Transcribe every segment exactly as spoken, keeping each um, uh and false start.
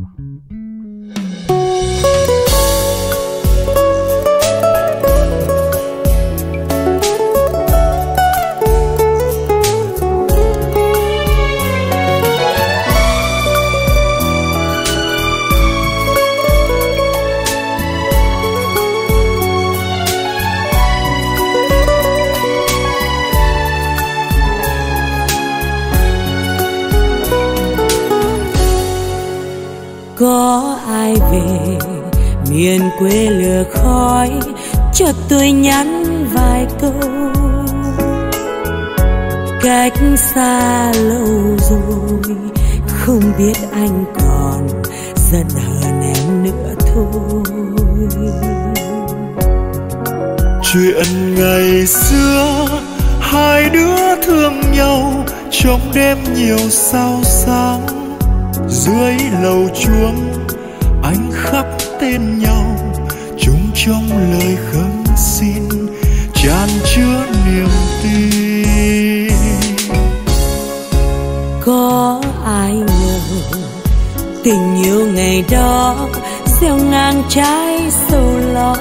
Có ai về miền quê lửa khói cho tôi nhắn vài câu, cách xa lâu rồi không biết anh còn giận hờn em nữa thôi. Chuyện ngày xưa hai đứa thương nhau trong đêm nhiều sao sáng, dưới lầu chuông anh khắc tên nhau chung trong lời khấn xin tràn chứa niềm tin. Có ai ngờ tình yêu ngày đó gieo ngang trái sầu lo,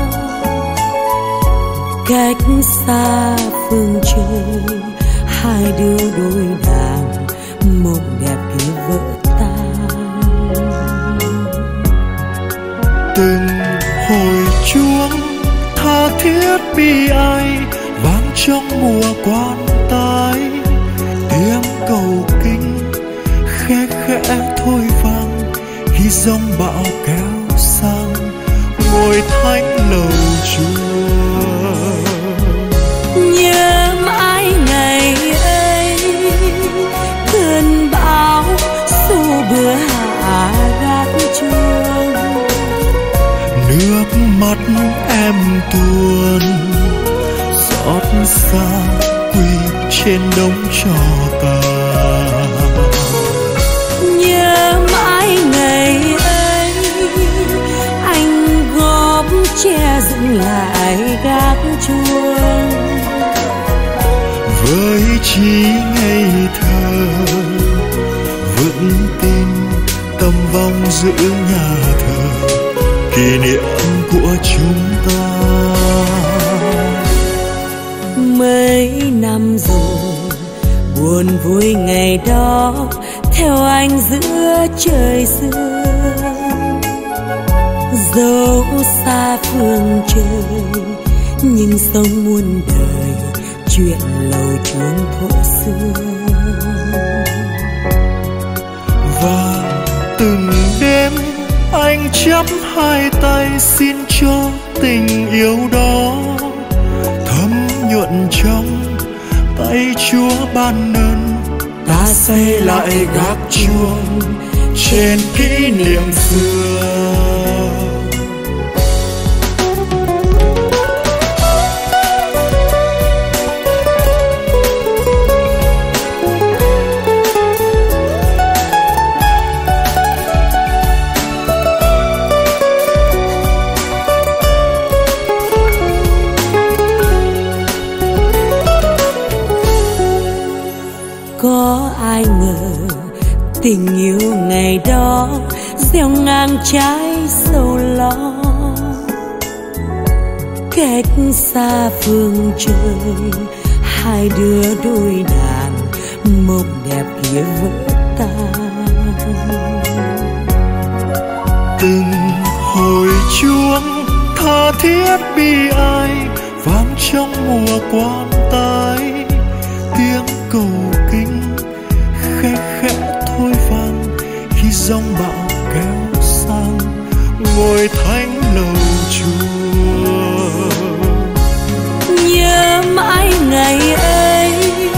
cách xa phương trời hai đứa đôi đàn mộng đẹp kia vỡ tan. Từng hồi chuông tha thiết bi ai vang trong mùa quan tài, tiếng cầu kinh khẽ khẽ thôi vang khi giông bão kéo sang ngôi thánh lầu chùa. Nhớ mãi ngày ấy cơn bão xô bừa hạ gác chuông, nước mắt em tuôn xót xa quỳ trên đống tro tàn. Nhớ mãi ngày ấy anh góp che dựng lại gác chuông, với trí ngây thơ vững tin tâm vong giữ nhà thờ kỷ niệm của chúng ta. Mấy năm rồi buồn vui ngày đó theo anh giữa trời sương, dẫu xa phương trời nhưng sống muôn đời chuyện lầu chuông thuở xưa. Và từng đêm anh chắp hai tay xin cho tình yêu đó thấm nhuận trong tay Chúa ban ơn. Ta xây lại gác chuông trên kỷ niệm xưa. Có ai ngờ tình yêu ngày đó gieo ngang trái sầu lo, cách xa phương trời hai đứa đôi đàn mộng đẹp kia vỡ tan. Từng hồi chuông tha thiết bi ai vang trong mùa quan tài, tiếng cầu kinh khẽ khẽ thôi vang khi giông bão kéo sang ngôi thánh lầu chùa. Nhớ mãi ngày ấy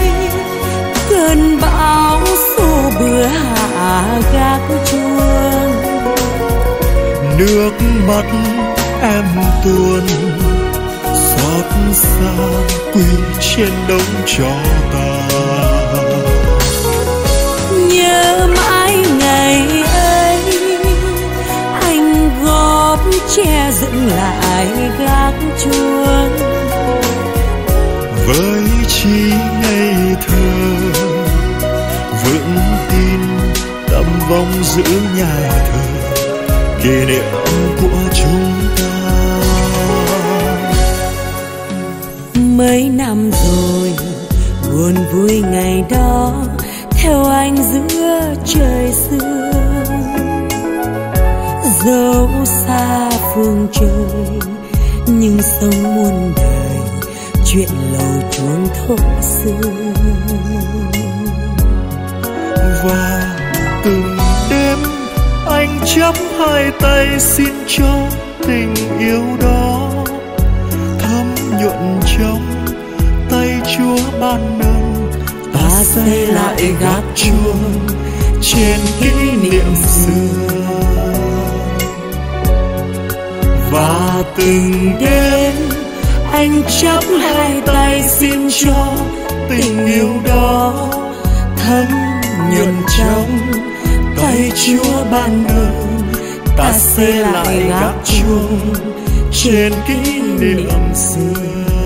cơn bão xô bừa hạ gác chuông, nước mắt em tuôn xót xa quỳ trên đống tro tàn. Nhớ mãi ngày ấy anh góp che dựng lại gác chuông, với trí ngây thơ vững tin tâm vong giữ nhà thờ kỷ niệm của chúng ta. Mấy năm rồi buồn vui ngày đó theo anh giữa trời sương, dẫu xa phương trời nhưng sống muôn đời chuyện lầu chuông thổ xưa. Và từng đêm anh chắp hai tay xin cho tình yêu đó thấm nhuận trong tay Chúa ban ơn. Ta xây lại gác chuông trên kỷ niệm xưa. Và từng đêm anh chắp hai tay xin cho tình yêu đó thấm nhuận trong tay Chúa ban ơn. Ta xây lại gác chuông trên kỷ niệm xưa.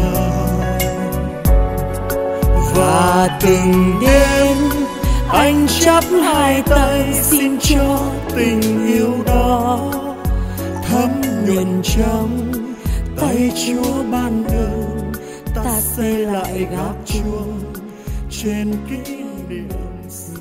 Và từng đêm anh chắp hai tay xin cho tình yêu đó thấm nhuận trong tay Chúa ban ơn. Ta xây lại gác chuông trên kỷ niệm xưa.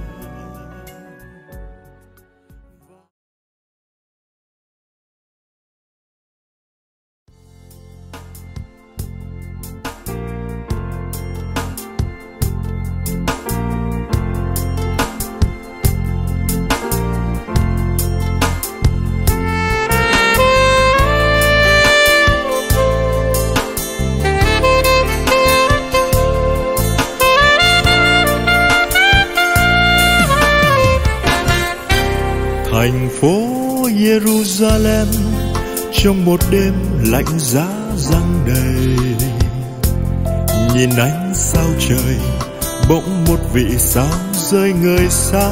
Thành phố Jerusalem trong một đêm lạnh giá giăng đầy, nhìn ánh sao trời bỗng một vị sao rơi người xa.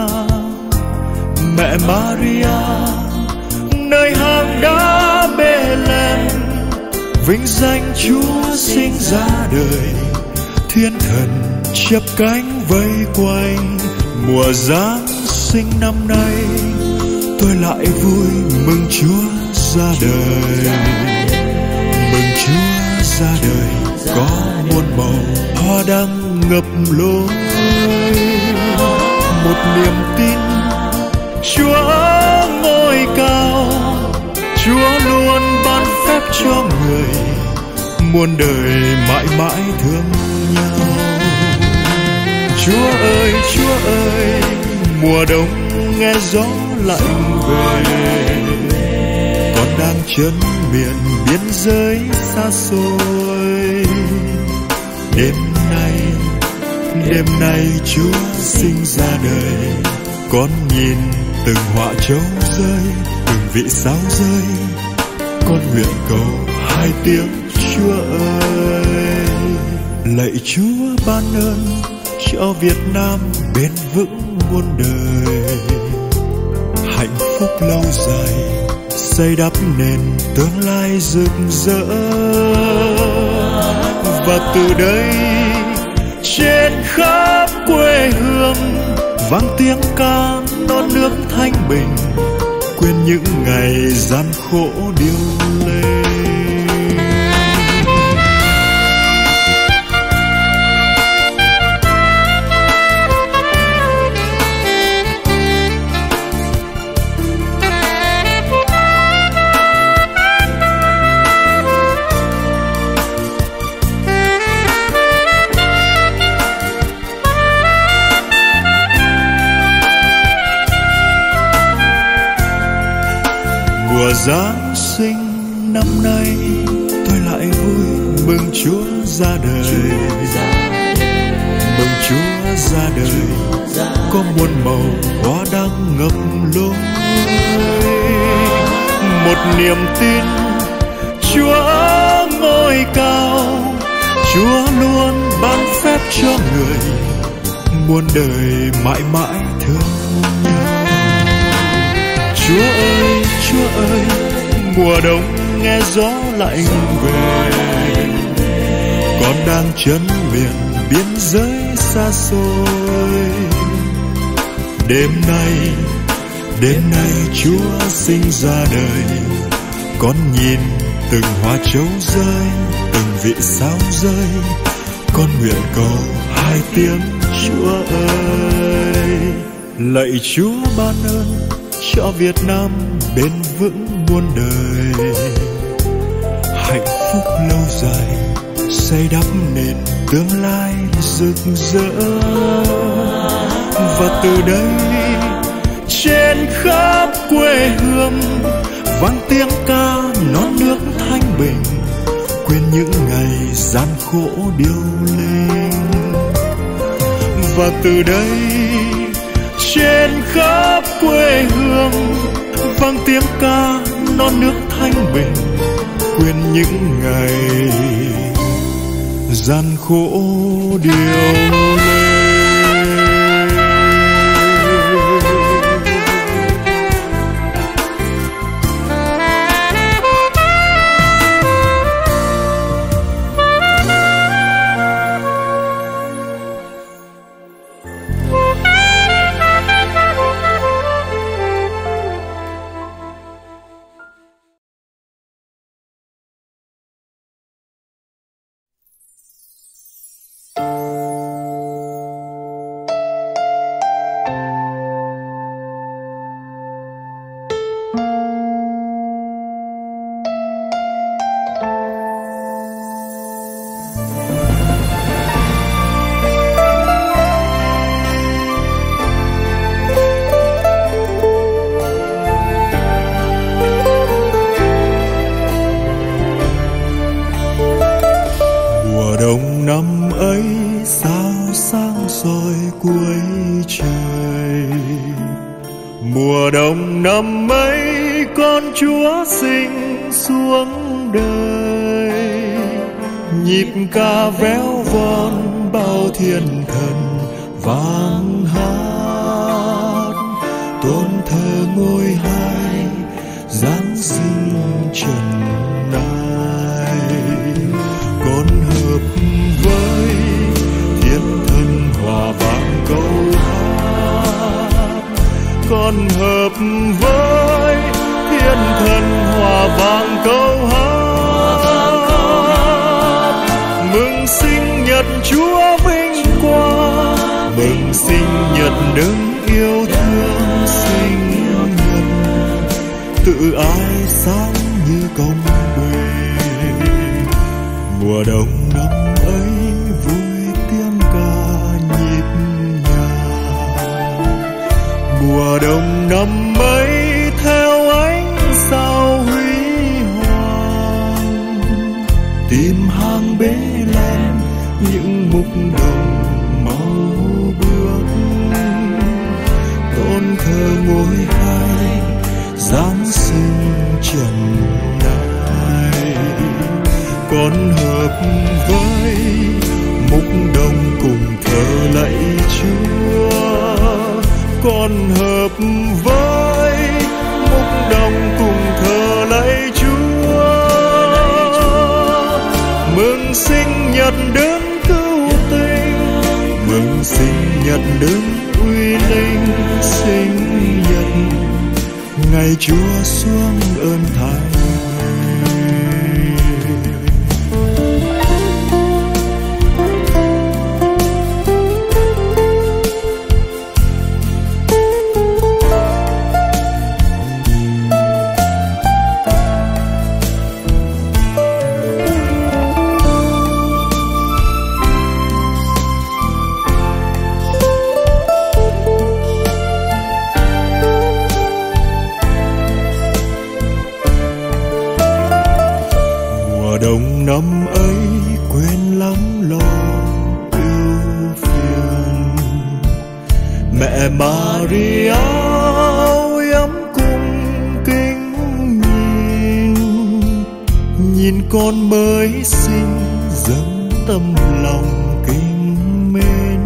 Mẹ Maria nơi hang đá Bethlehem, vinh danh Chúa sinh ra đời. Thiên thần chắp cánh vây quanh, mùa Giáng sinh năm nay tôi lại vui mừng Chúa ra đời. Mừng Chúa ra đời có muôn màu hoa đăng ngập lối. Một niềm tin Chúa ngôi cao, Chúa luôn ban phép cho người, muôn đời mãi mãi thương nhau. Chúa ơi, Chúa ơi, mùa đông nghe gió lạnh về, con đang chân miền biên giới xa xôi. Đêm nay, đêm nay Chúa sinh ra đời, con nhìn từng họa châu rơi, từng vị sao rơi, con nguyện cầu hai tiếng Chúa ơi. Lạy Chúa ban ơn cho Việt Nam bền vững muôn đời, hạnh phúc lâu dài xây đắp nền tương lai rực rỡ. Và từ đây trên khắp quê hương vang tiếng ca non nước thanh bình, quên những ngày gian khổ điêu lê. Mùa Giáng sinh năm nay tôi lại vui mừng Chúa ra đời. Mừng Chúa ra đời có muôn màu hoa đăng ngập lối. Một niềm tin Chúa ngôi cao, Chúa luôn ban phép cho người, muôn đời mãi mãi thương nhau. Chúa ơi, Chúa ơi, mùa đông nghe gió lạnh về, con đang chân miền biên giới xa xôi. Đêm nay, đêm nay Chúa sinh ra đời. Con nhìn từng hoa trấu rơi, từng vị sao rơi. Con nguyện cầu hai tiếng Chúa ơi. Lạy Chúa ban ơn cho Việt Nam bền vững muôn đời. Hạnh phúc lâu dài xây đắp nền tương lai rực rỡ. Và từ đây trên khắp quê hương vang tiếng ca non nước thanh bình, quên những ngày gian khổ điêu linh. Và từ đây trên khắp quê hương vang tiếng ca non nước thanh bình, quên những ngày gian khổ điêu linh. Mùa đông năm ấy con Chúa sinh xuống đời, nhịp ca véo von bao thiên thần vang hát, tôn thờ ngôi hai giáng sinh trần ai. Con hợp với thiên thần hòa vang câu hát, con hợp với thiên thần hòa vang câu hát. Mừng sinh nhật Chúa vinh quang, mừng sinh nhật đấng yêu thương sinh nhân, tự ái sáng như công bình. Mùa đông năm ấy vui tiếng ca nhịp nhàng, mùa đông năm ấy theo ánh sao huy hoàng, tìm hàng bế lên những mục đồng màu bước, tôn thờ ngôi hai giáng sinh trần ai. Con hợp với mục đồng cùng thờ lạy Chúa, con hợp với mục đồng cùng thờ lạy Chúa. Mừng sinh nhật đấng cứu tinh, mừng sinh nhật đấng uy linh sinh nhật, ngày Chúa xuống ơn thái. Đông năm ấy quên lắm lo ưu phiền, mẹ Maria ôi ấm cung kính nhìn, nhìn con mới sinh dâng tâm lòng kính mến,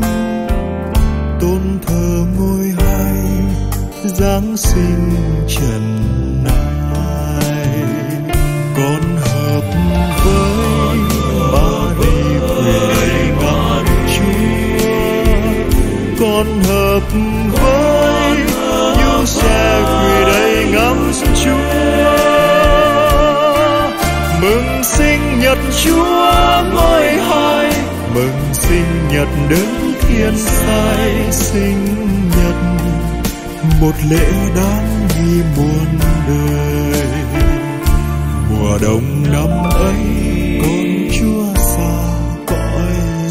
tôn thờ ngôi hai giáng sinh trần ai. Con hợp với Mary quê ngàn Chúa, con hợp với Mừng sinh nhật Chúa ngôi hai, mừng sinh nhật đấng thiên sai sinh nhật, một lễ đáng ghi muôn đời. Mùa đông năm ấy con Chúa xa cõi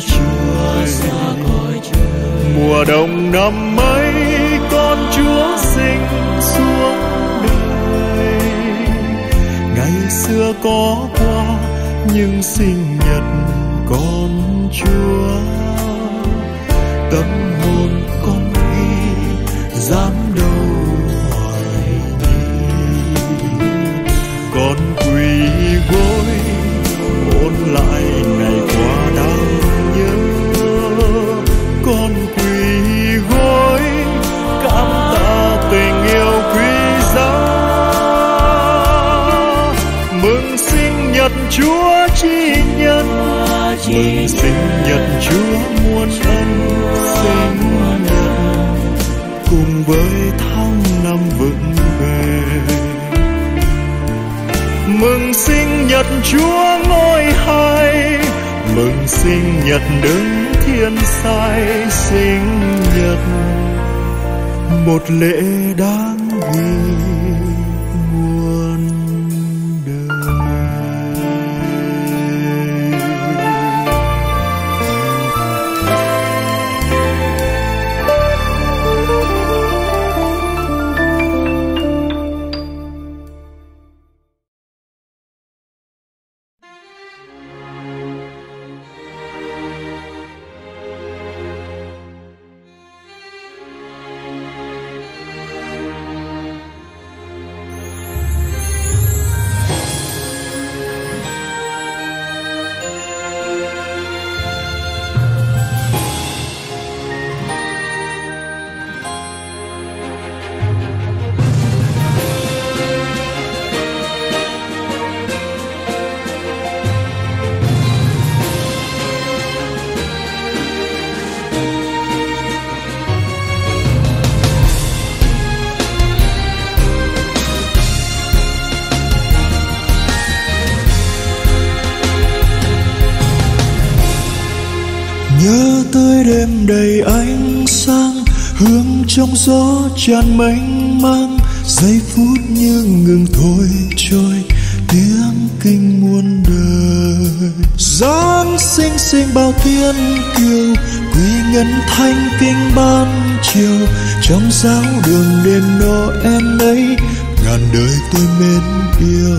trời, mùa đông năm ấy con Chúa sinh xuống đời. Ngày xưa có qua nhưng sinh nhật con Chúa, tâm hồn con ghi dám đâu hoài nghi. Con quỳ gối ôn lại ngày qua đáng nhớ, con quỳ gối cảm tạ tình yêu quý giá. Mừng sinh nhật Chúa chi nhân, mừng sinh nhật Chúa muôn ân sinh nhật, cùng với tháng năm vững bền. Mừng sinh nhật Chúa ngôi hai, mừng sinh nhật đấng thiên sai sinh nhật, một lễ đáng ghi muôn đời. Nhớ tới đêm đầy ánh sáng, hương trong gió tràn mênh mang, giây phút như ngừng thôi trôi, tiếng kinh muôn đời. Giáng sinh sinh bao thiên kiều, quy ngân thanh kinh ban chiều, trong giáo đường đêm Noel ấy, ngàn đời tôi mến yêu.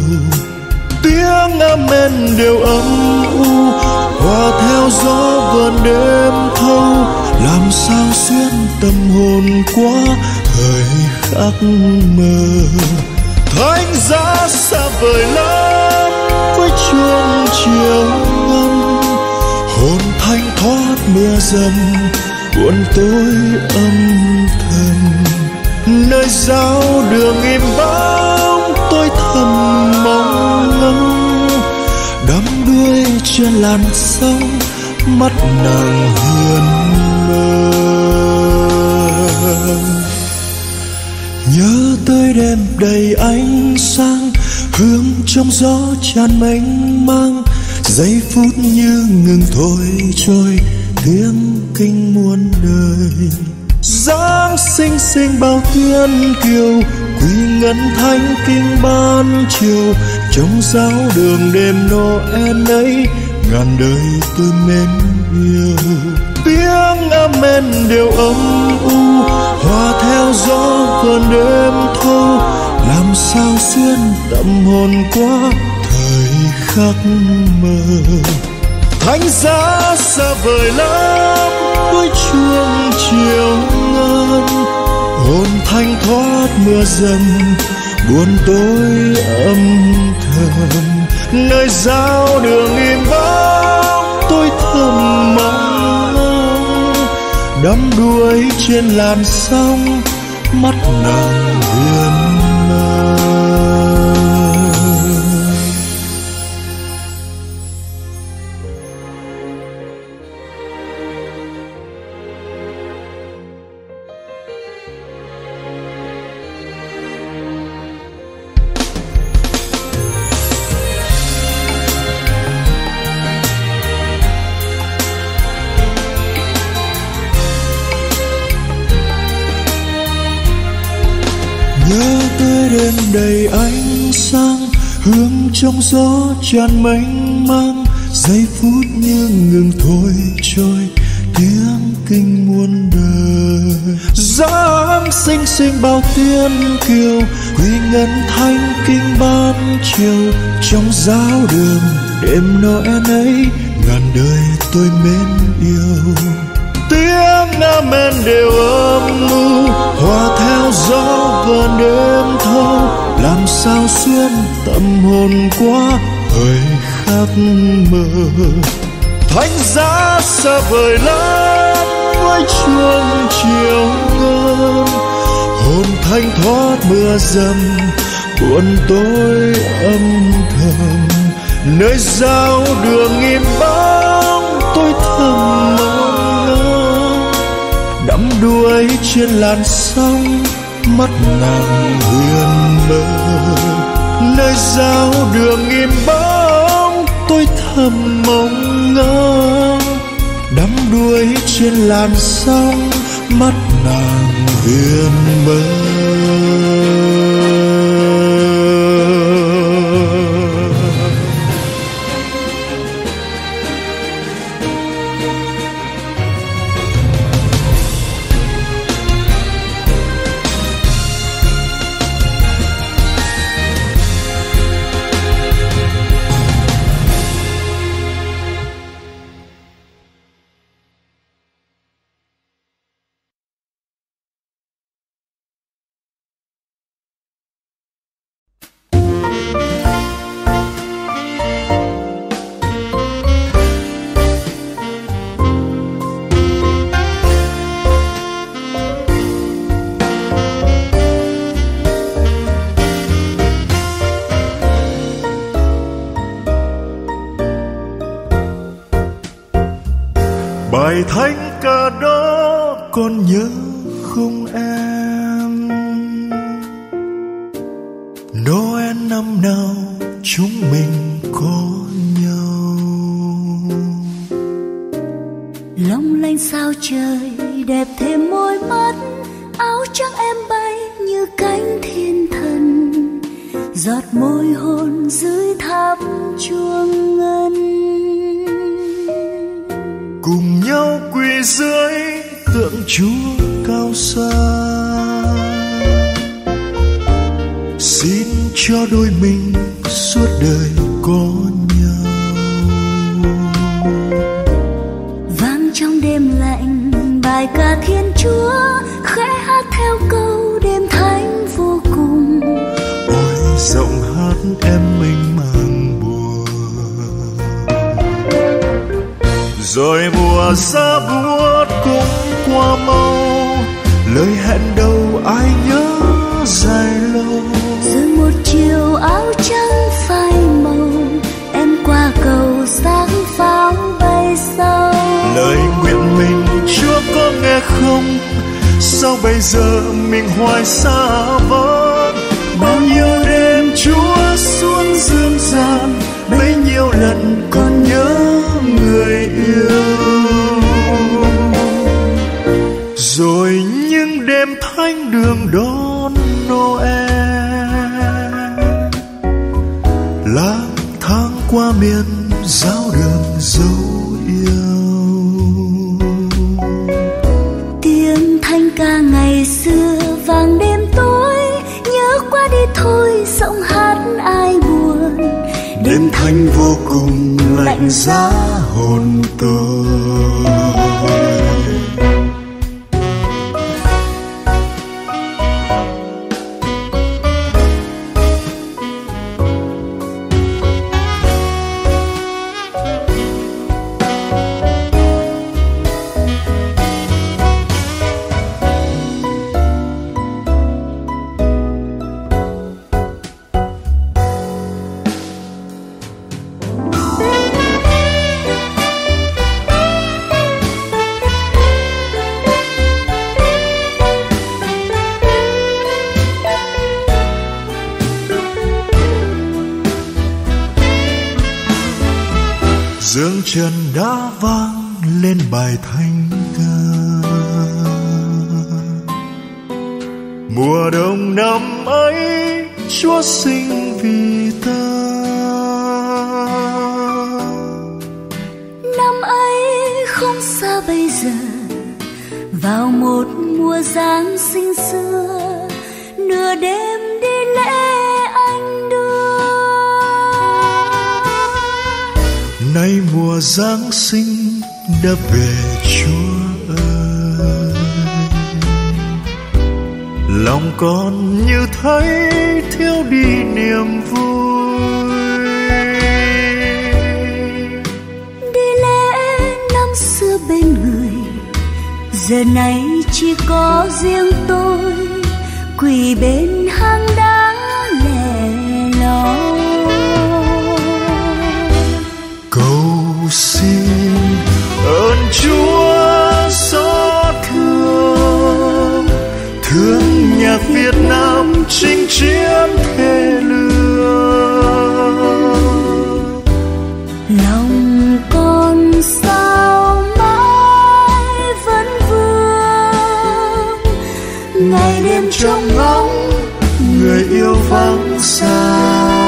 Tiếng amen đều âm u, hòa theo gió vườn đêm thâu, làm sao xuyên tâm hồn qua thời khắc mơ. Thánh giá xa vời lắm với chuông chiều ngân, hồn thanh thoát mưa dầm, buồn tối âm thầm. Nơi giáo đường im bóng tôi thầm mong ngóng, đắm đuối trên làn sông, mắt nàng huyền mơ. Nhớ tới đêm đầy ánh sáng, hương trong gió tràn mênh mang, giây phút như ngừng thôi trôi, tiếng kinh muôn đời. Giáng sinh sinh bao thiên kiều, quy ngân thánh kinh ban chiều, trong giáo đường đêm Noel ấy, ngàn đời tôi mến yêu. Tiếng amen đều âm u, hòa theo gió vườn đêm thâu, làm sao xuyên tâm hồn qua thời khắc mơ. Thánh giá xa vời lắm với chuông chiều ngân, hồn thanh thoát mưa dầm, buồn tối âm thầm. Nơi giáo đường im bóng tôi thầm mong, đắm đuối trên làn sông, mắt nàng huyền mơ. nhớ tới đêm đầy ánh sáng, hương trong gió tràn mênh mang, giây phút như ngừng thôi trôi, tiếng kinh muôn đời. Giáng sinh sinh bao tiên kiều, huy ngân thanh kinh ban chiều, trong giáo đường đêm Noel ấy ngàn đời tôi mến yêu. Tiếng amen đều âm u, hòa theo gió vần đêm thâu, làm sao xuyên tâm hồn qua thời khắc mơ. Thánh giá xa vời lắm với chuông chiều ngân, hồn thanh thoát mưa dầm buồn tối âm thầm. Nơi giao đường im bóng tôi thầm mong ngóng, đắm đuối trên làn sóng mắt nàng huyền mơ. Nơi giao đường im bóng tôi thầm mong ngóng, đắm đuối trên làn sóng mắt nàng huyền mơ. Bài thánh ca đó con nhớ không em? Noel năm nào chúng mình có nhau. Long lanh sao trời đẹp thêm môi mắt, áo trắng em bay như cánh thiên thần, giọt môi hôn dưới tháp chuông ngân. Cùng nhau quỳ dưới tượng Chúa cao xa, xin cho đôi mình suốt đời có nhau. Vang trong đêm lạnh bài ca Thiên Chúa, khẽ hát theo câu đêm thánh vô cùng. Ôi giọng hát em mênh mang buồn, rồi mùa giá buốt cũng qua mau, lời hẹn đầu ai nhớ dài lâu. Rồi một chiều áo trắng phai màu, em qua cầu sáng pháo bay sâu. Lời nguyện mình Chúa có nghe không? Sao bây giờ mình hoài xa vắng? Bao nhiêu đêm Chúa xuống dương gian, bấy nhiêu lần còn nhớ người yêu. Rồi những đêm thánh đường đón Noel, lang thang qua miền giáo đường dấu yêu. Tiếng thanh ca ngày xưa vang đêm tối, nhớ qua đi thôi giọng hát ai buồn. Đêm thanh vô cùng lạnh giá hồn tôi. Dương trần đã vang lên bài thánh ca, Mùa đông năm ấy Chúa sinh vì ta. Năm ấy không xa bây giờ, vào một mùa Giáng sinh xưa, nửa đêm đi lễ anh đưa. Nay mùa Giáng sinh đã về Chúa ơi, lòng con như thấy thiếu đi niềm vui. Đi lễ năm xưa bên người, giờ này chỉ có riêng tôi quỳ bên hang đá lẻ loi. Cầu xin ơn Chúa xót thương, thương nhạc Việt Nam chinh chiến thề lương. Lòng con sao mãi vẫn vương, ngày đêm trông ngóng người yêu vắng xa.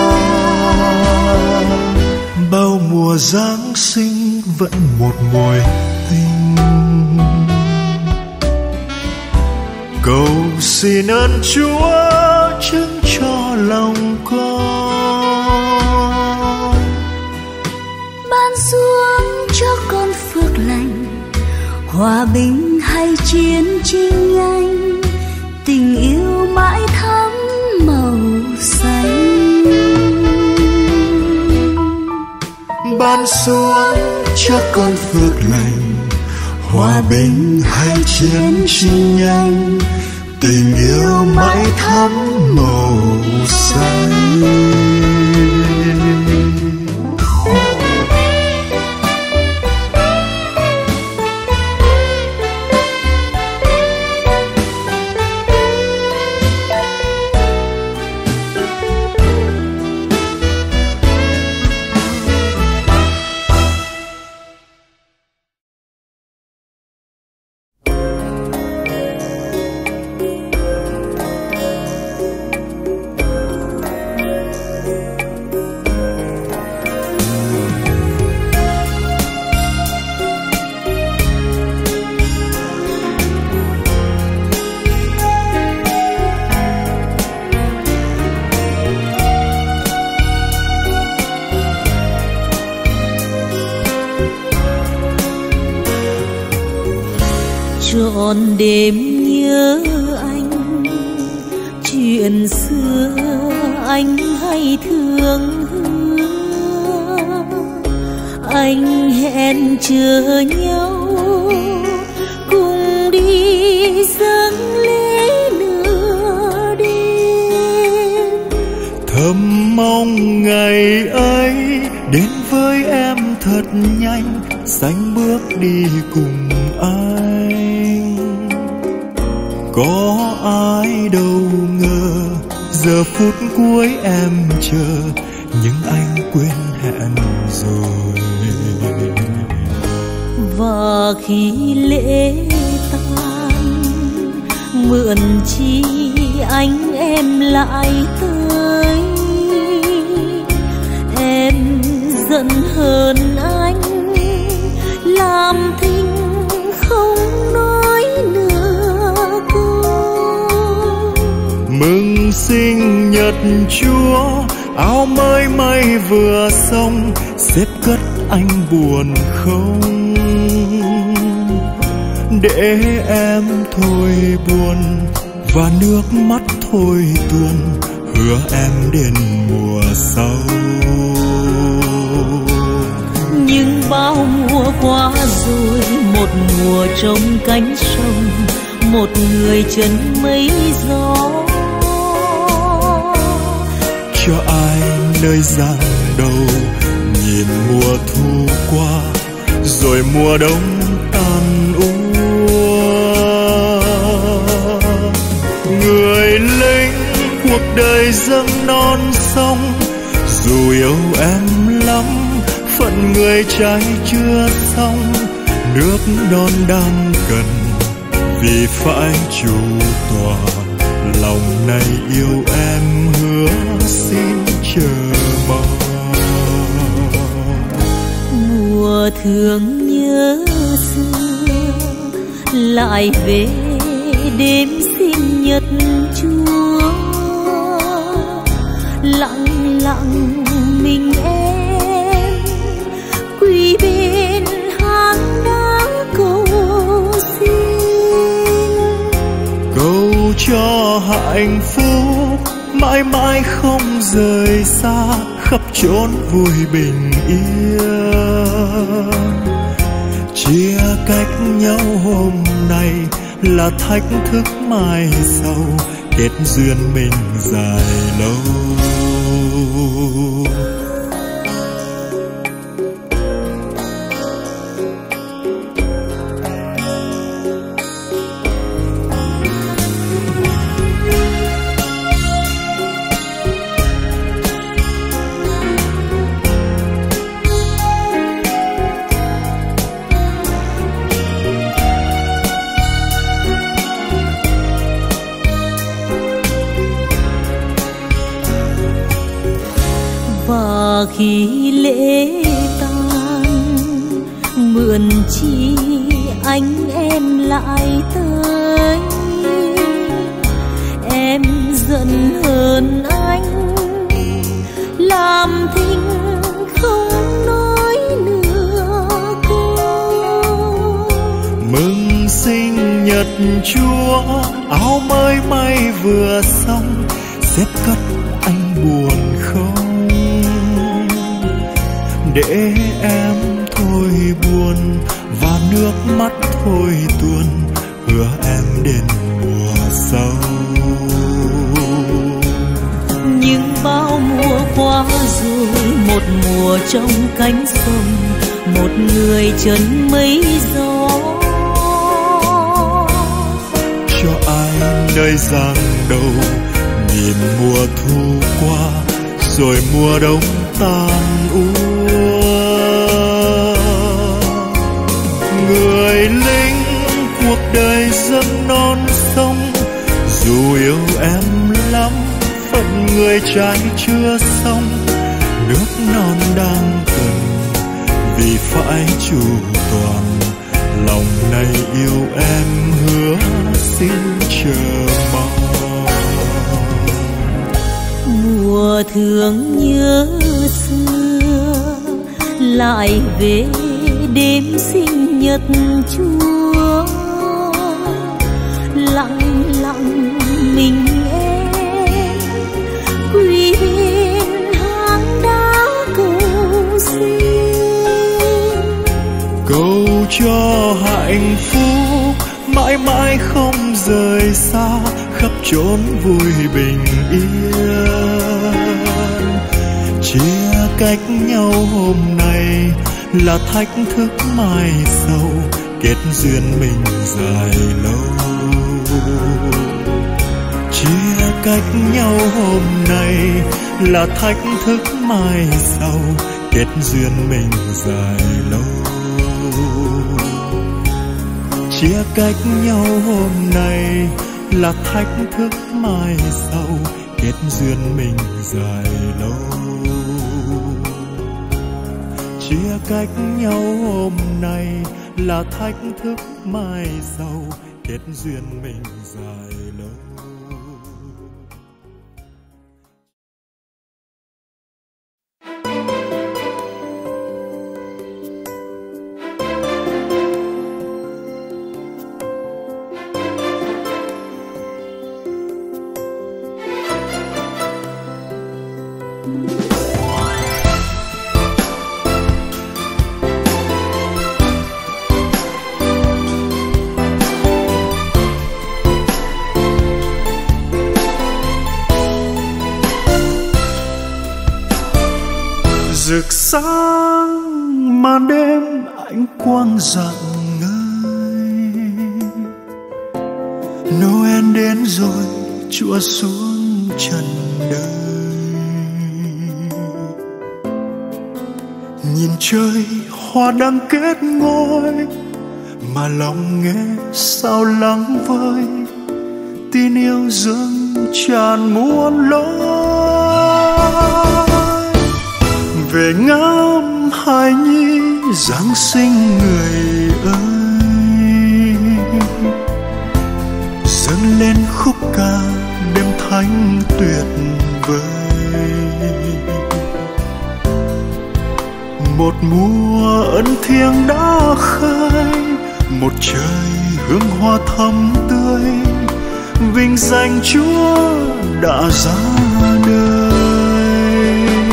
Bao mùa Giáng sinh vẫn một mùi tình. Cầu xin ơn Chúa chứng cho lòng con, ban xuống cho con phước lành, hòa bình hay chiến tranh nhanh, tình yêu mãi thắm màu xanh. Ban xuống cho con phước lành, hòa bình hay chiến tranh nhanh, tình yêu mãi thắm màu xanh. Trọn đêm nhớ anh, chuyện xưa anh hay thương hứa. Anh hẹn chờ nhau cùng đi dâng lễ nửa đêm. Thầm mong ngày ấy đến với em thật nhanh, sánh bước đi cùng anh. Có ai đâu ngờ giờ phút cuối em chờ, nhưng anh quên hẹn rồi. Và khi lễ tàn, mượn chi anh em lại tới. Em giận hơn anh, làm thinh không nói nửa câu. Mừng sinh nhật Chúa, áo mới may vừa xong, xếp cất anh buồn không? Để em thôi buồn và nước mắt thôi tuôn, hứa em đến mùa sau. Nhưng bao mùa qua rồi, một mùa trong cánh sông, một người chân mây gió. Cho ai nơi giang đầu nhìn mùa thu qua, rồi mùa đông tàn úa. Người lính cuộc đời dâng non sông, dù yêu em lắm phận người trai chưa xong. Nước non đang cần vì phải chu toàn lòng này yêu em hứa xin chờ mong. Mùa thương nhớ xưa lại về đêm sinh nhật Chúa, lặng lặng mình em quỳ bên hang đá cầu xin, cầu cho hạnh phúc mãi mãi không rời xa khắp chốn vui bình yên. Chia cách nhau hôm nay là thách thức mai sau, kết duyên mình dài lâu. Và khi lễ tang mượn chi anh em lại tới, em giận hơn anh làm thinh không nói nửa câu. Mừng sinh nhật Chúa, áo mới may vừa xong, xếp cất anh buồn không? Để em thôi buồn và nước mắt thôi tuôn, hứa em đến mùa sau. Nhưng bao mùa qua rồi, một mùa trong cánh sông, một người chân mây gió. Cho ai nơi giang đầu nhìn mùa thu qua, rồi mùa đông tàn úa. Người lính cuộc đời dâng non sông, dù yêu em lắm phận người trai chưa xong, nước non đang cần vì phải chu toàn. Lòng này yêu em hứa xin chờ mong. Mùa thương nhớ xưa lại về đêm sinh nhật Chúa, lặng lặng mình em quỳ bên hang đá cầu xin, cầu cho hạnh phúc mãi mãi không rời xa khắp chốn vui bình yên. Chia cách nhau hôm nay là thách thức mai sau, kết duyên mình dài lâu. Chia cách nhau hôm nay là thách thức mai sau, kết duyên mình dài lâu. Chia cách nhau hôm nay là thách thức mai sau, kết duyên mình dài lâu. Chia cách nhau hôm nay là thách thức mai sau, kết duyên mình dài lâu. Rực sáng màn đêm ánh quang rạng ngời, Noel đến rồi Chúa xuống trần đời. Nhìn trời hoa đang kết ngôi, mà lòng nghe sao lắng vơi, tin yêu dâng tràn muôn lối. Về ngắm hài nhi Giáng sinh người ơi, dâng lên khúc ca đêm thánh tuyệt vời. Một mùa ân thiêng đã khơi, một trời hương hoa thắm tươi, vinh danh Chúa đã ra đời.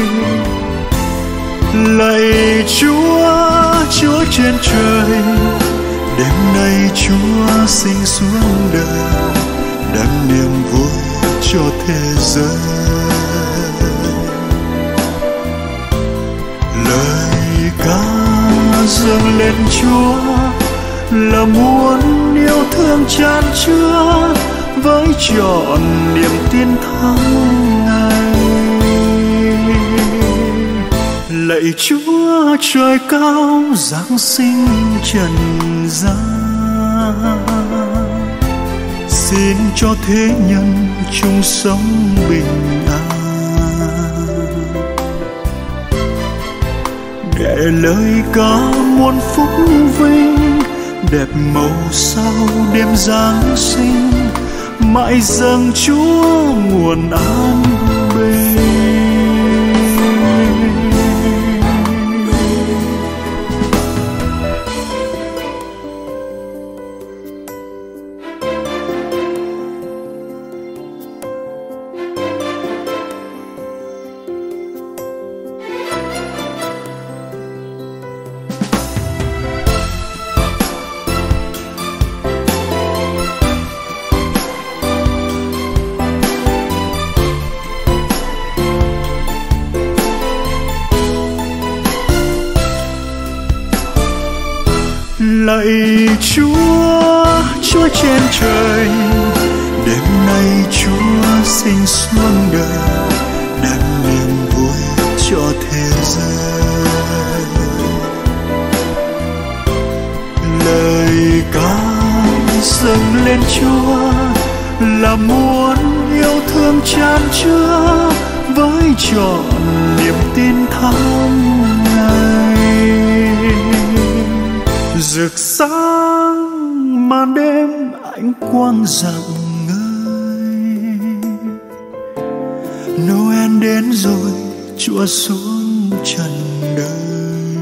Lạy Chúa, Chúa trên trời, đêm nay Chúa sinh xuống đời, đem niềm vui cho thế giới. Lời ca dâng lên Chúa là muốn yêu thương chan chứa, với trọn niềm tin thắng ngày. Lạy Chúa trời cao Giáng sinh trần gian, xin cho thế nhân chung sống bình an. Để lời ca muôn phúc vinh, đẹp màu sao đêm Giáng sinh, mãi dâng Chúa nguồn an bình. Lạy Chúa, Chúa trên trời, đêm nay Chúa sinh xuống đời, đem niềm vui cho thế giới. Lời ca dâng lên Chúa là muốn yêu thương chan chứa, với trọn niềm tin thắm ngày. Rực sáng màn đêm ánh quang rạng ngời, Noel đến rồi Chúa xuống trần đời.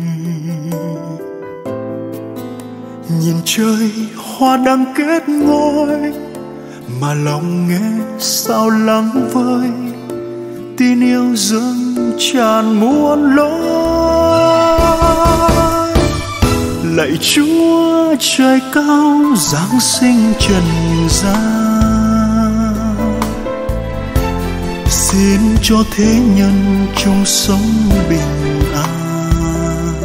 Nhìn trời hoa đang kết ngôi, mà lòng nghe sao lắng vơi, tin yêu dâng tràn muôn lối. Lạy Chúa trời cao Giáng sinh trần gian, xin cho thế nhân chung sống bình an.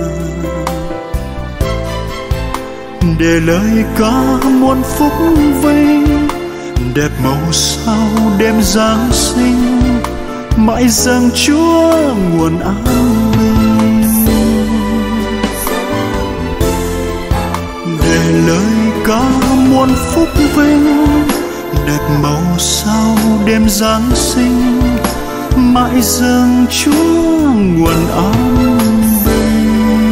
Để lời ca muôn phúc vinh, đẹp màu sao đêm Giáng sinh, mãi dâng Chúa nguồn an bình. Để lời ca muôn phúc vinh, đẹp màu sao đêm Giáng sinh, mãi dâng Chúa nguồn an bình.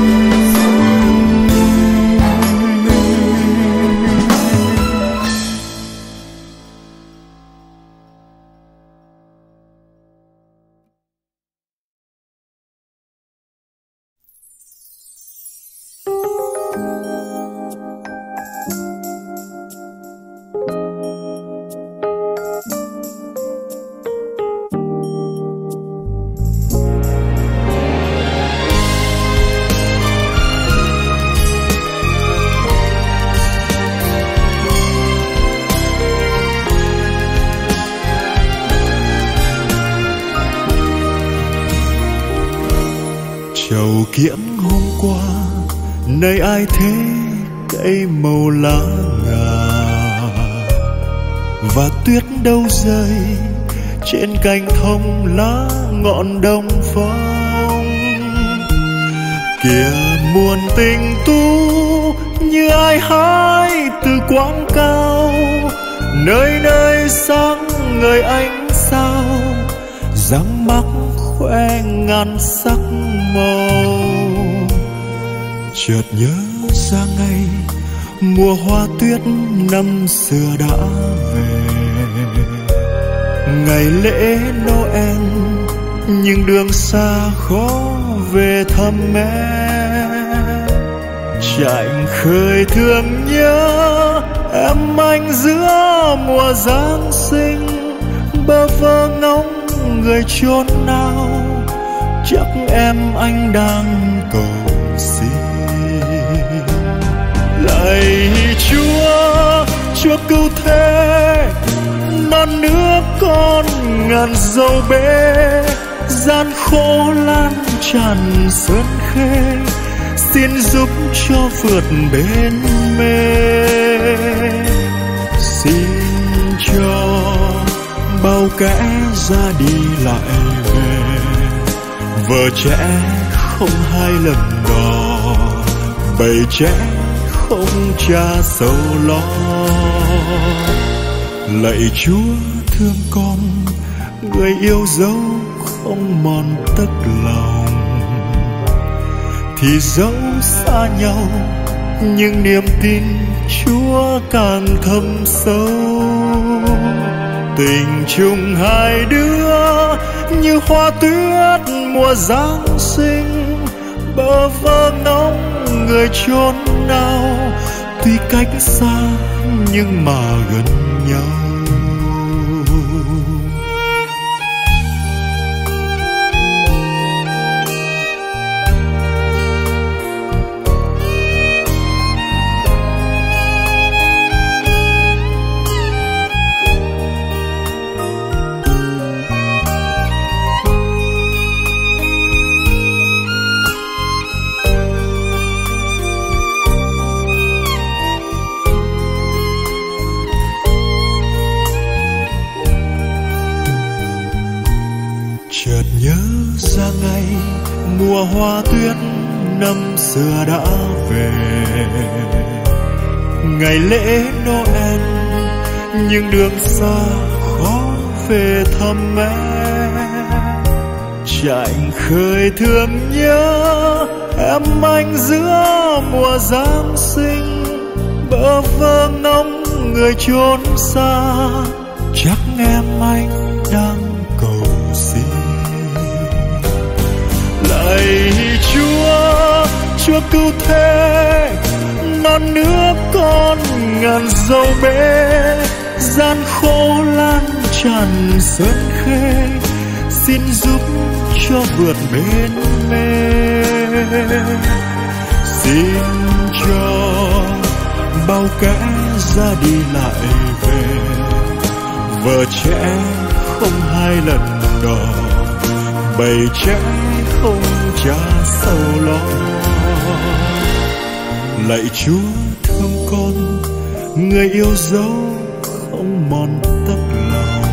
Trầu kiễng hôm qua nơi ai thế cây màu lá ngà, và tuyết đâu rơi trên cành thông lá ngọn đông phong. Kìa muôn tình tu như ai hái từ quãng cao, nơi nơi sáng người ánh sao, dáng mắt khoe ngàn sắc màu. Chợt nhớ ra ngày mùa hoa tuyết năm xưa đã về, ngày lễ Noel nhưng đường xa khó về thăm mẹ. Chạnh khơi thương nhớ em anh giữa mùa Giáng sinh, bơ vơ ngóng người chốn nào, chắc em anh đang cầu xin. Lạy Chúa, Chúa cứu thế, non nước con ngàn dâu bể, gian khổ lan tràn sơn khê, xin giúp cho vượt bến mê. Xin cho bao kẻ ra đi lại về, vợ trẻ không hai lần đò, bầy trẻ không cha sầu lo. Lạy Chúa thương con, người yêu dấu không mòn tấc lòng, thì dẫu xa nhau nhưng niềm tin Chúa càng thâm sâu. Tình chung hai đứa như hoa tuyết mùa Giáng sinh, bơ vơ ngóng người chốn nào, tuy cách xa nhưng mà gần nhau. Chợt nhớ ra ngày mùa hoa tuyết năm xưa đã về, ngày lễ Noel nhưng đường xa khó về thăm mẹ. Chạnh khơi thương nhớ em anh giữa mùa Giáng sinh, bơ vơ ngóng người chốn xa, chắc em anh đang cầu xin. Lạy Chúa, Chúa cứu thế, non nước con ngàn dâu bể, gian khổ lan tràn sơn khê, xin giúp cho vượt bến mê. Xin cho bao kẻ ra đi lại về, vợ trẻ không hai lần đò, bầy trẻ không cha sầu lo. Lạy Chúa thương con, người yêu dấu không mòn tấc lòng,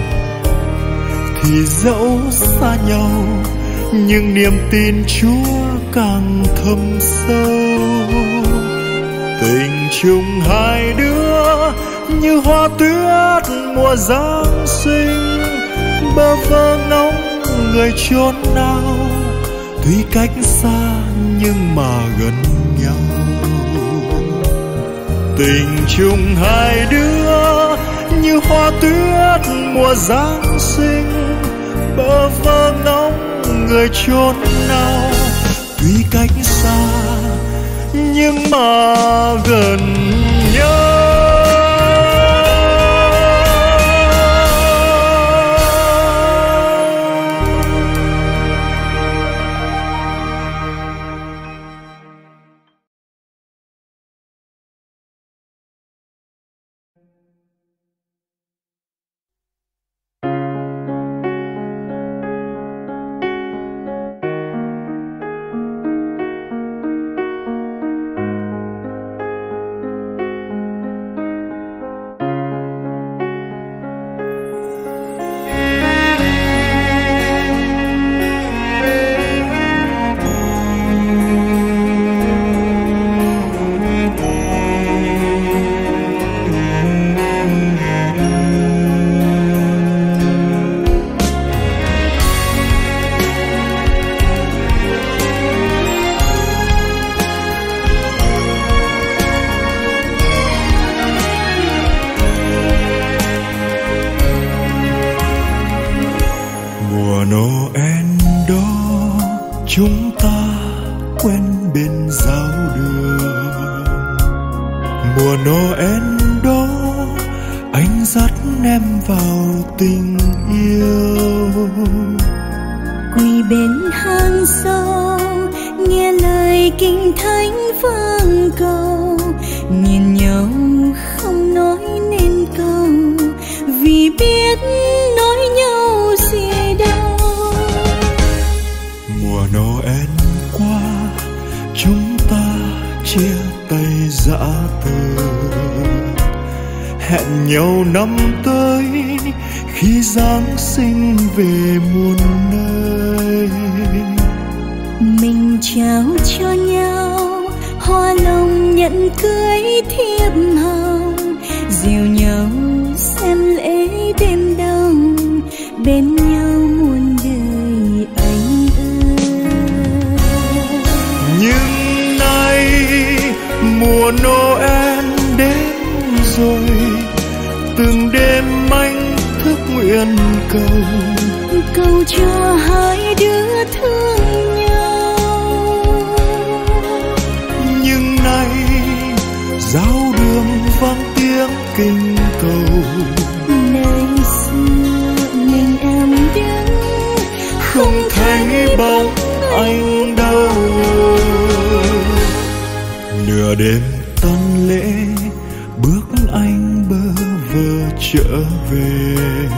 thì dẫu xa nhau nhưng niềm tin Chúa càng thâm sâu. Tình chung hai đứa như hoa tuyết mùa Giáng sinh, bơ vơ ngóng người chốn nào, tuy cách xa nhưng mà gần nhau. Tình chung hai đứa như hoa tuyết mùa Giáng sinh, bơ vơ ngóng người chốn nào, tuy cách xa nhưng mà gần nhau. chúng ta quen bên giao đường. Mùa Noel đó anh dắt em vào tình yêu. Quỳ bên hang sâu nghe lời kinh thánh vang cầu, nhìn nhau không nói nên câu, vì biết nói nhau gì đâu. Mùa Noel qua chúng ta chia tay dã từ, hẹn nhau năm tới khi Giáng sinh về muôn nơi. Mình trao cho nhau hoa lòng nhẫn cưới thiệp hồng, dìu nhau xem lễ đêm đông, bên nhau muôn đời anh ơi. Nhưng nay mùa Noel đến rồi, từng đêm anh thức nguyện cầu, cầu cho hai đứa thương nhau. Nhưng nay giao đường vang tiếng kinh cầu, nơi xưa mình em đứng không thấy bóng anh đâu. Nửa đêm tan lễ bước anh bơ vơ trở về,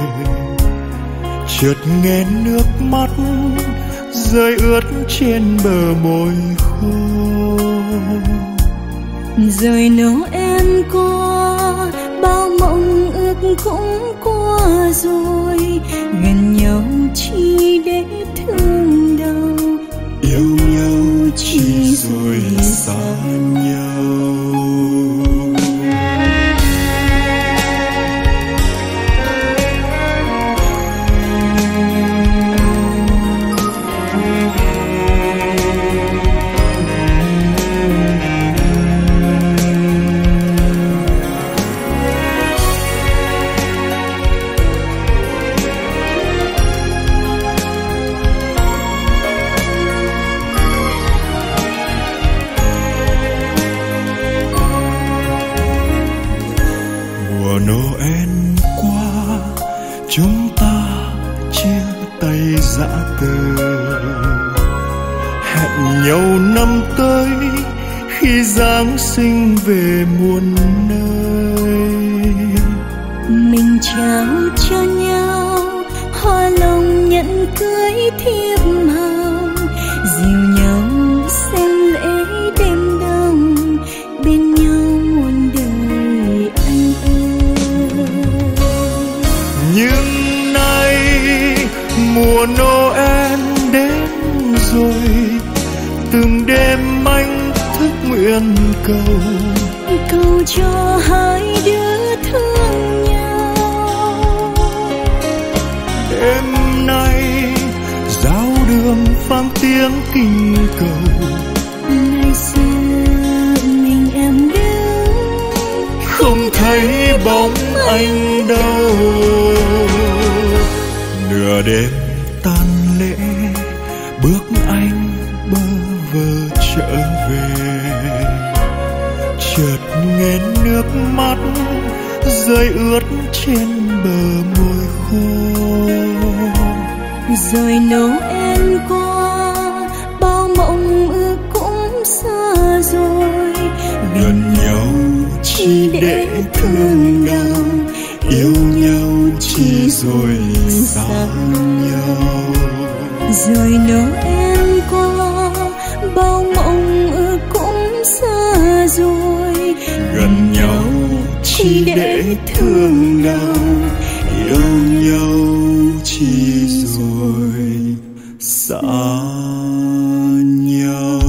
chợt nghe nước mắt rơi ướt trên bờ môi khô. Rồi Noel qua bao mộng ước cũng qua rồi, gần nhau chỉ để thương đau, yêu nhau chỉ rồi xa nhau. Noel qua chúng ta chia tay dã từ, hẹn nhau năm tới khi Giáng sinh về muôn nơi. Mình trao cho nhau hoa lòng nhẫn cưới thiệp hồng, dìu nhau xem lễ đêm đông, bên nhau muôn đời anh ơi. Nhưng nay mùa Noel đến rồi, từng đêm anh thức nguyện cầu, cầu cho hai đứa thương nhau. Đêm nay giao đường vang tiếng kinh cầu, ngày xưa mình em đứng không thấy bóng anh đâu. Nửa đêm tan lễ bước anh bơ vơ trở về, chợt nghe nước mắt rơi ướt trên bờ môi khô. Rồi Noel qua bao mộng ước cũng xa rồi, gần nhau chỉ để thương đau, yêu nhau chỉ rồi xa nhau. Rồi Noel qua bao mộng ước cũng xa rồi, gần nhau chỉ để thương đau, yêu nhau chỉ rồi xa nhau.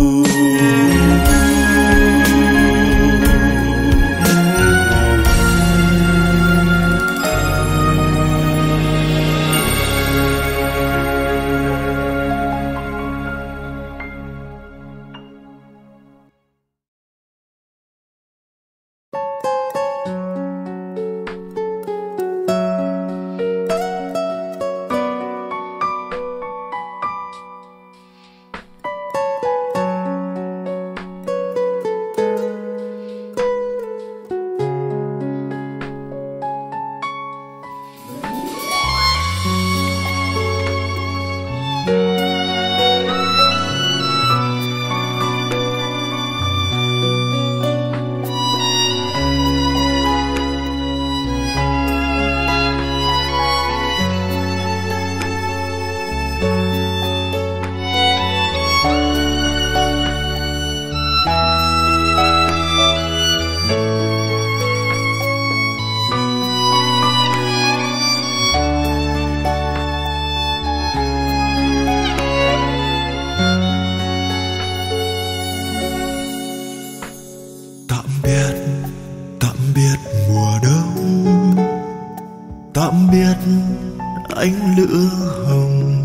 lửa hồng.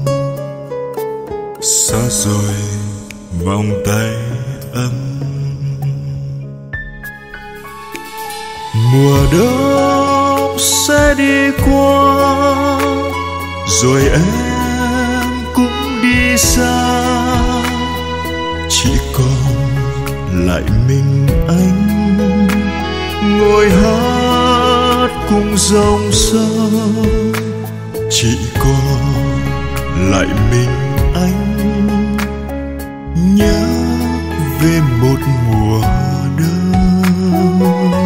Xa rồi vòng tay ấm, mùa đông sẽ đi qua, rồi em cũng đi xa. Chỉ còn lại mình anh ngồi hát cùng dòng sông. Chỉ còn lại mình anh nhớ về một mùa đông.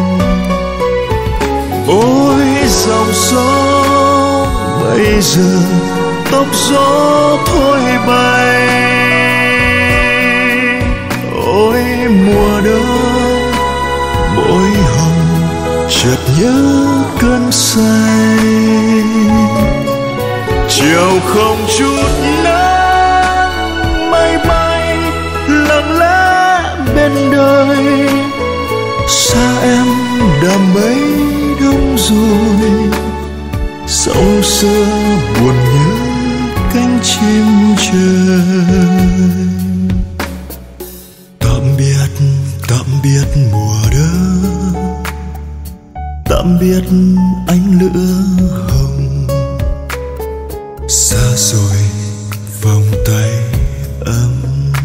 Ôi dòng sông bây giờ tóc gió thôi bay. Ôi mùa đông môi hồng chợt nhớ cơn say. Chiều không chút nắng mây bay lặng lẽ bên đời. Xa em đã mấy đông rồi, sâu xưa buồn nhớ cánh chim trời. Tạm biệt, tạm biệt mùa đông, tạm biệt ánh lửa hồng. Xa rồi vòng tay ấm,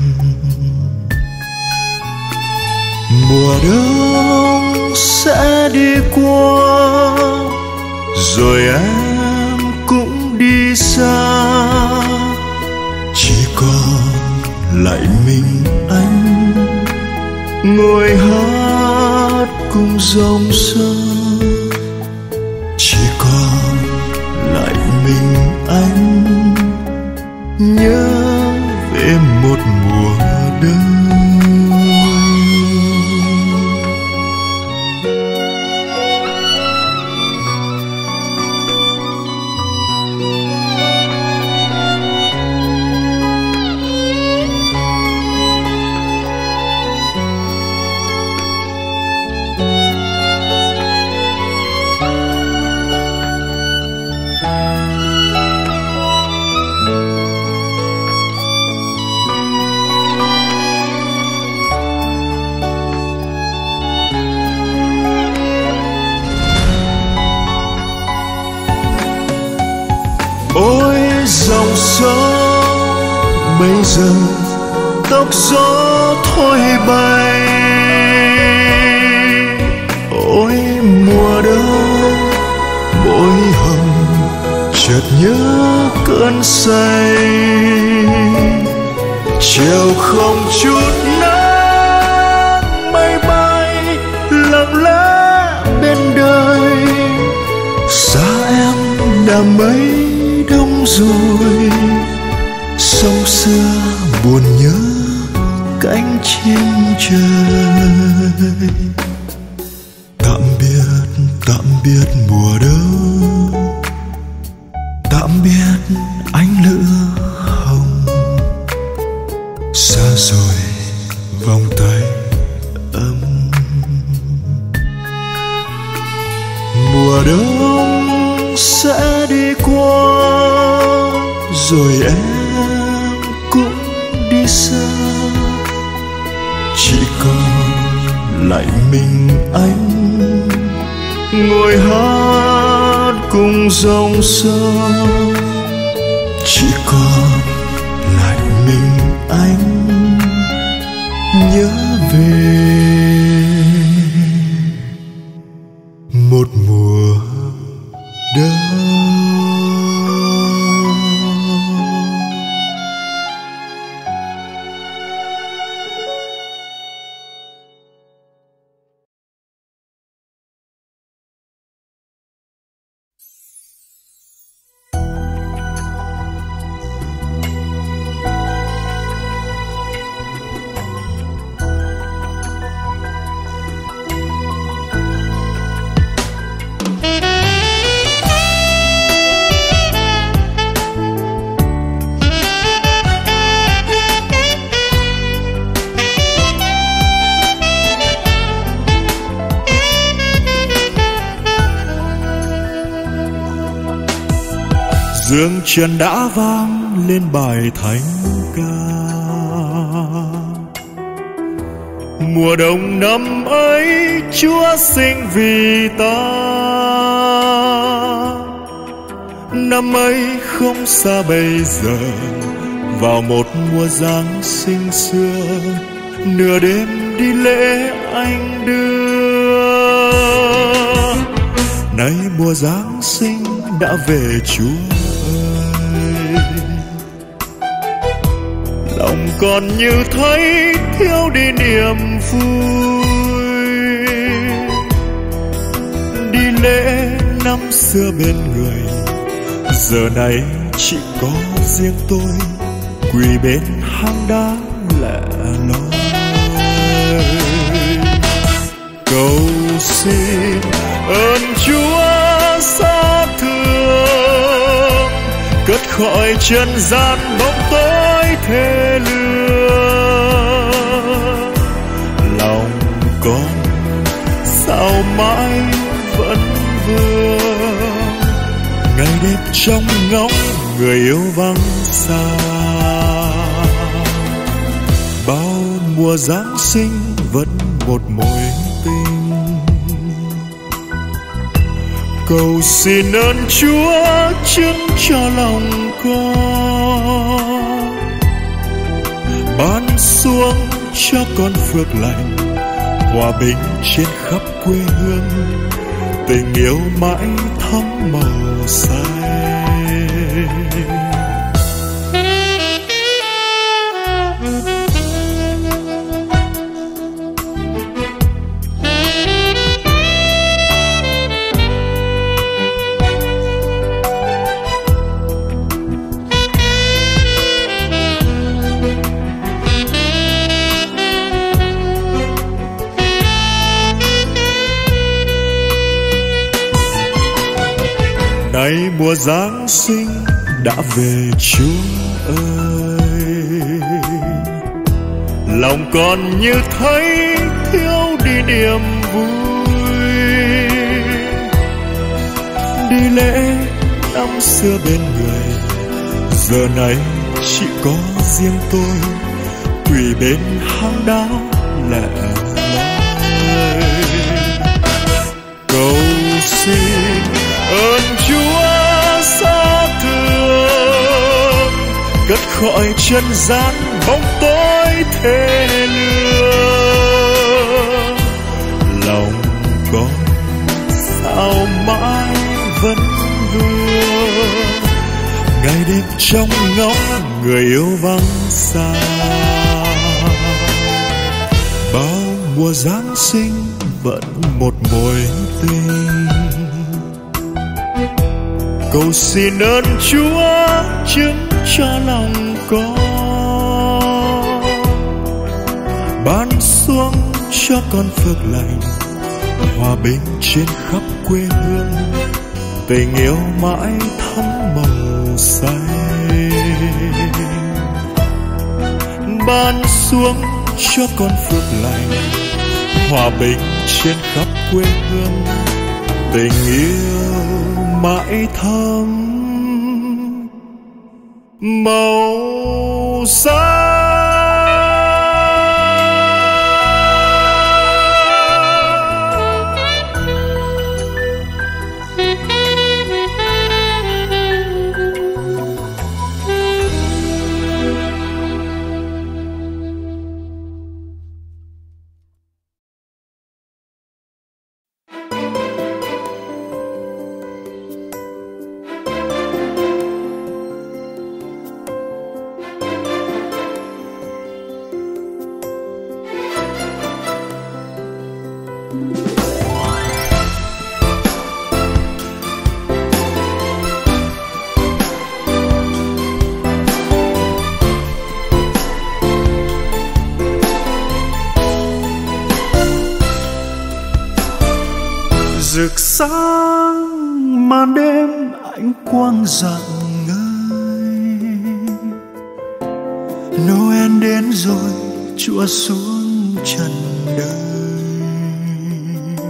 mùa đông sẽ đi qua, rồi em cũng đi xa. Chỉ còn lại mình anh ngồi hát cùng dòng sông. Chỉ còn lại mình anh nhớ về một mùa đông. Ôi dòng sông bây giờ tóc gió thôi bay. Ôi mùa đông môi hồng chợt nhớ cơn say. Chiều không chút nắng mây bay lặng lẽ bên đời. Xa em đã mấy đông rồi, sông xưa buồn nhớ cánh chim trời. Tạm biệt, tạm biệt mùa đông, tạm biệt ánh lửa hồng. Xa rồi vòng tay ấm, mùa đông sẽ đi qua, rồi em cũng đi xa. Chỉ còn lại mình anh ngồi hát cùng dòng sông. Chỉ còn lại mình anh nhớ về một mùa đông. dương trần đã vang lên bài thánh ca. Mùa đông năm ấy Chúa sinh vì ta, năm ấy không xa bây giờ, vào một mùa Giáng sinh xưa, nửa đêm đi lễ anh đưa. Nay mùa Giáng sinh đã về Chúa ơi, lòng còn như thấy thiếu đi niềm vui. Đi lễ năm xưa bên người, giờ này chỉ có riêng tôi quỳ bên hang đá lẻ loi. Cầu xin ơn Chúa xót thương, cất khỏi trần gian bóng tối thê lương. Lòng con sao mãi vẫn vương, ngày đêm trong ngóng người yêu vắng xa. Bao mùa Giáng sinh vẫn một mối tình, cầu xin ơn Chúa chứng cho lòng con, ban xuống cho con phước lành, hòa bình trên khắp quê hương, tình yêu mãi thắm màu xanh. Nay mùa Giáng sinh đã về Chúa ơi, lòng còn như thấy thiếu đi niềm vui. Đi lễ năm xưa bên người, giờ này chỉ có riêng tôi quỳ bên hang đá lẻ loi. Cầu xin ơn Chúa xót thương, cất khỏi chân gian bóng tối thê lương. Lòng con sao mãi vẫn vương, ngày đêm trong ngóng người yêu vắng xa. Bao mùa Giáng sinh vẫn một mối tình, cầu xin ơn Chúa chứng cho lòng con, ban xuống cho con phước lành, hòa bình trên khắp quê hương, tình yêu mãi thắm màu xanh. Ban xuống cho con phước lành, hòa bình trên khắp quê hương, tình yêu mãi thắm màu xanh. Rực sáng màn đêm ánh quang rạng ngời, Noel đến rồi Chúa xuống trần đời.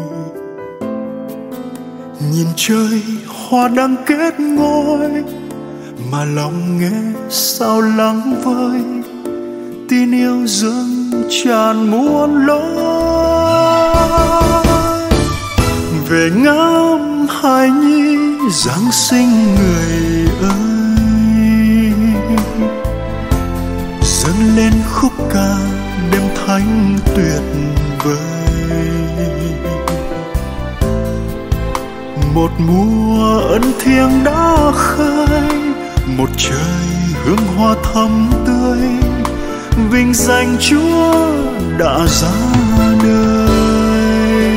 Nhìn trời hoa đang kết ngôi, mà lòng nghe sao lắng vơi, tin yêu dâng tràn muôn lối. Về ngắm hài nhi Giáng sinh người ơi, dâng lên khúc ca đêm thánh tuyệt vời. Một mùa ân thiêng đã khơi, một trời hương hoa thắm tươi, vinh danh Chúa đã ra đời.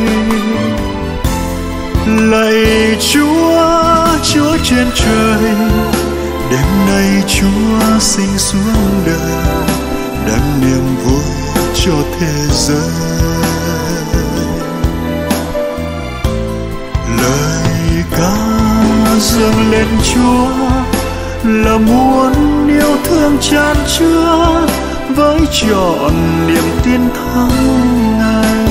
Lạy Chúa, Chúa trên trời, đêm nay Chúa sinh xuống đời, đem niềm vui cho thế giới. Lời ca dâng lên Chúa là muốn yêu thương chan chứa, với trọn niềm tin thắng Ngài.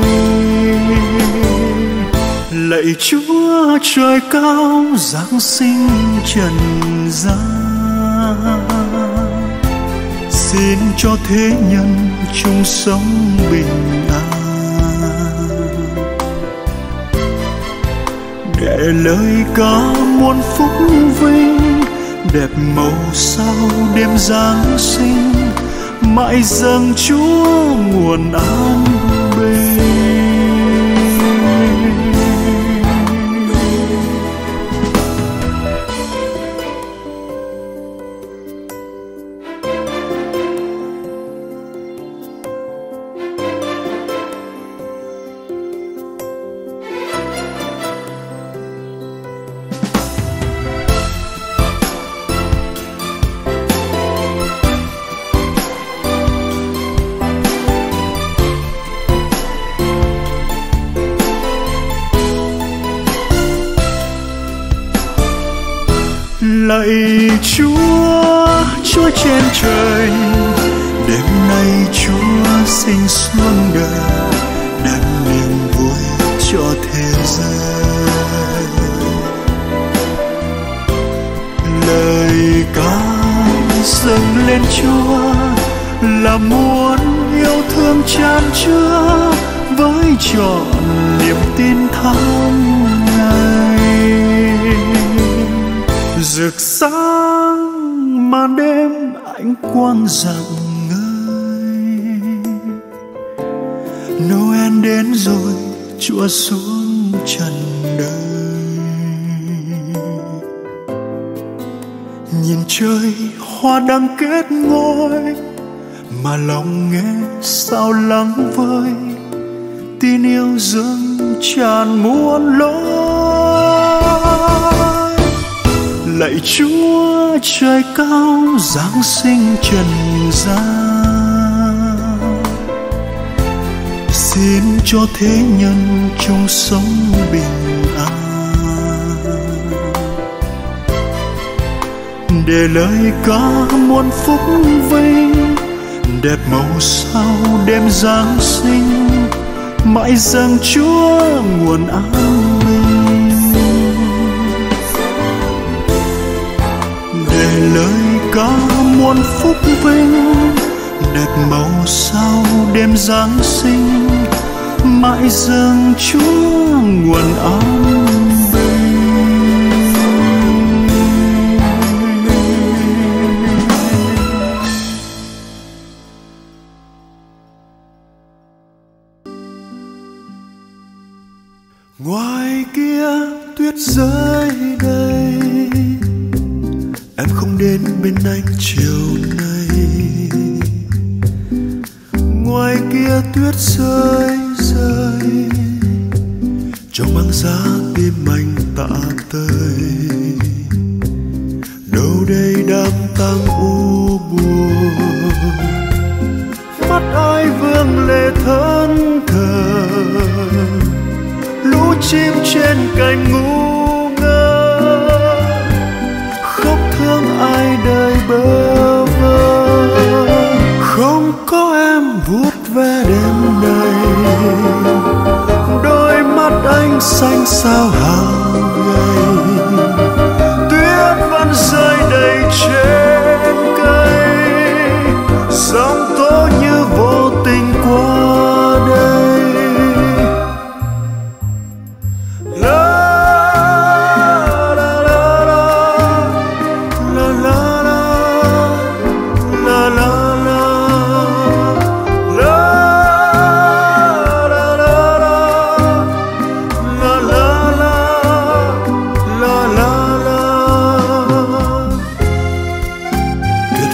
Lạy Chúa trời cao Giáng sinh trần gian, xin cho thế nhân chung sống bình an. Để lời ca muôn phúc vinh, đẹp màu sao đêm Giáng sinh, mãi dâng Chúa nguồn an bình. Lạy Chúa, Chúa trên trời, đêm nay Chúa sinh xuống đời, đem niềm vui cho thế giới. Lời ca dâng lên Chúa là muốn yêu thương chan chứa, với trọn niềm tin thắng Ngài. Rực sáng màn đêm ánh quang rạng ngời, Noel đến rồi Chúa xuống trần đời. Nhìn trời hoa đang kết ngôi, mà lòng nghe sao lắng vơi, tin yêu dâng tràn muôn lối. Lạy Chúa trời cao Giáng sinh trần gian, xin cho thế nhân chung sống bình an. Để lời ca muôn phúc vinh, đẹp màu sao đêm Giáng sinh, mãi dâng Chúa nguồn an bình. Để lời ca muôn phúc vinh, đẹp màu sao đêm Giáng sinh, mãi dâng Chúa nguồn an bình. Ngoài kia tuyết rơi đầy, em không đến bên anh chiều nay. Ngoài kia tuyết rơi rơi, cho mang giá tim anh tạ tơi. Đâu đây đám tang u buồn, mắt ai vương lệ thẫn thờ. Lũ chim trên cành ngu ngơ, khóc thương ai đời bơ vơ. Không có em vuốt ve đêm nay, đôi mắt anh xanh sao hao gầy. Tuyết vẫn rơi đầy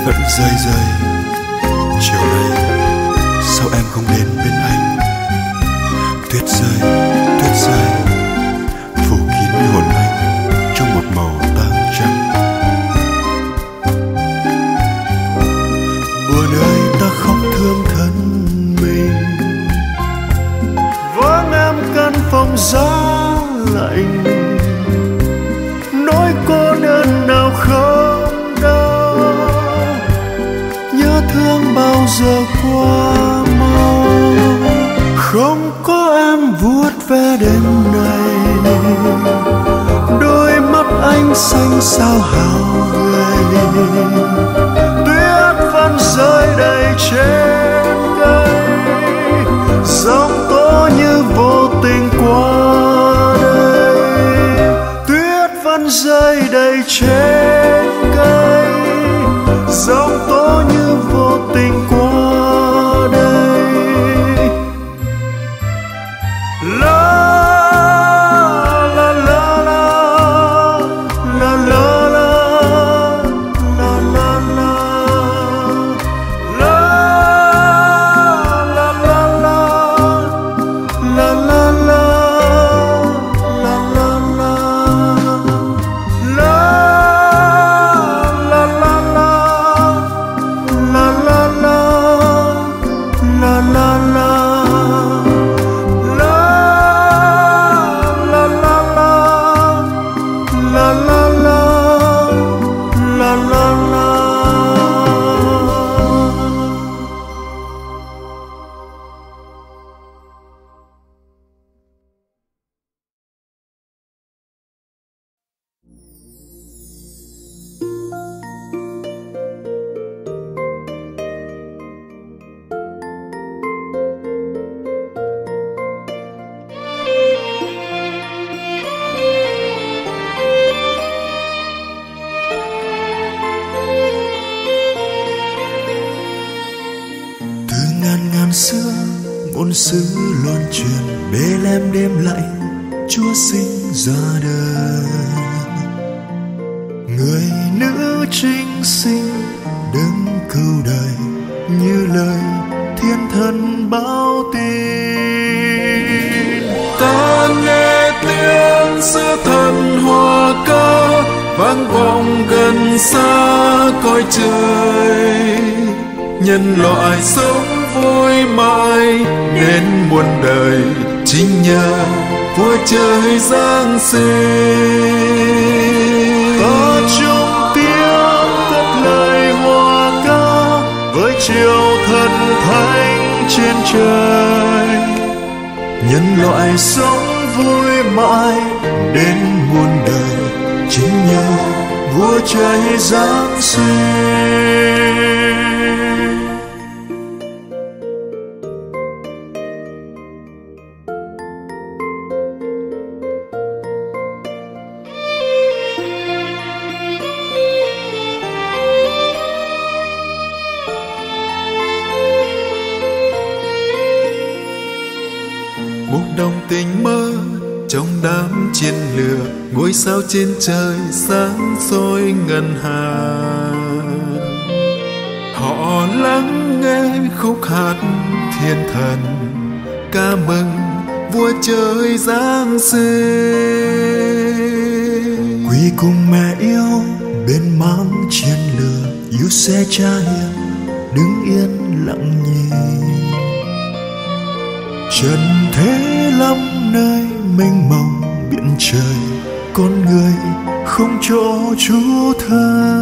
hận rơi rơi. Chiều nay sao em không đến bên anh? Tuyết rơi, tuyết rơi, phủ kín hồn anh trong một màu tang trắng. Buồn ơi ta khóc thương thân mình, vắng em căn phòng giá lạnh, nỗi cô đơn nào không đau, nhớ thương bao giờ qua mau. Không có em vuốt ve đêm nay, đôi mắt anh xanh sao hao gầy, tuyết vẫn rơi đầy trên cây, giông tố như vô tình qua đây. Tuyết vẫn rơi đầy trên cây, giông tố như vô tình qua đây. Xưa ngôn sứ loan truyền, Bethlehem đêm lạnh Chúa sinh ra đời. Người nữ trinh sinh đứng cứu đời, như lời thiên thần báo tin. Ta nghe tiếng sứ thần hòa ca, vang vọng gần xa cõi trời. Nhân loại sống vui mãi đến muôn đời, chính nhờ Vua Trời giáng sinh. Ta chung tiếng cất lời hòa ca với triều thần thánh trên trời. Nhân loại sống vui mãi đến muôn đời, chính nhờ Vua Trời giáng sinh. Đồng tình mơ trong đám chiến lửa, ngôi sao trên trời sáng soi ngân hà. Họ lắng nghe khúc hát thiên thần, ca mừng Vua Trời giáng sinh. Quỳ cùng mẹ yêu bên máng chiến lửa, yêu xe cha hiền đứng yên lặng nhìn. Trần thế lắm nơi mênh mông biển trời, con người không chỗ trú thơ.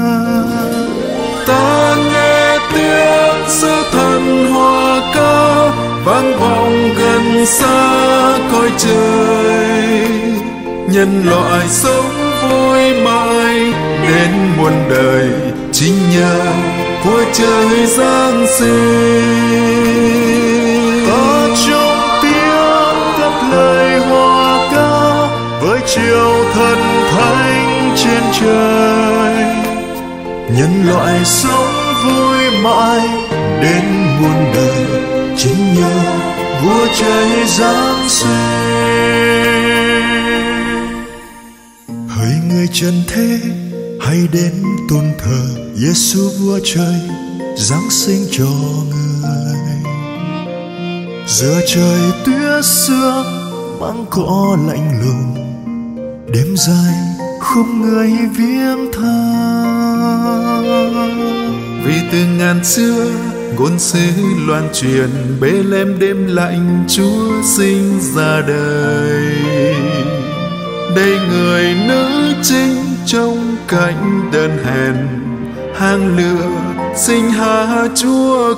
Ta nghe tiếng sứ thần hòa ca, vang vọng gần xa cõi trời. Nhân loại sống vui mãi đến muôn đời, chính nhờ Vua Trời giáng sinh. Ta chung tiếng cất lời hòa ca với triều thần thánh trên trời. Nhân loại sống vui mãi đến muôn đời, chính nhờ Vua Trời giáng sinh. Hỡi người trần thế hãy đến tôn thờ Giêsu vua trời giáng sinh cho người. Giữa trời tuyết sương băng cỏ lạnh lùng, đêm dài không người viếng thăm. Vì từ ngàn xưa ngôn sứ loan truyền, Bê-lêm đêm lạnh Chúa sinh ra đời. Đây người nữ chính trong cảnh đơn hèn, hang lửa sinh hạ Chúa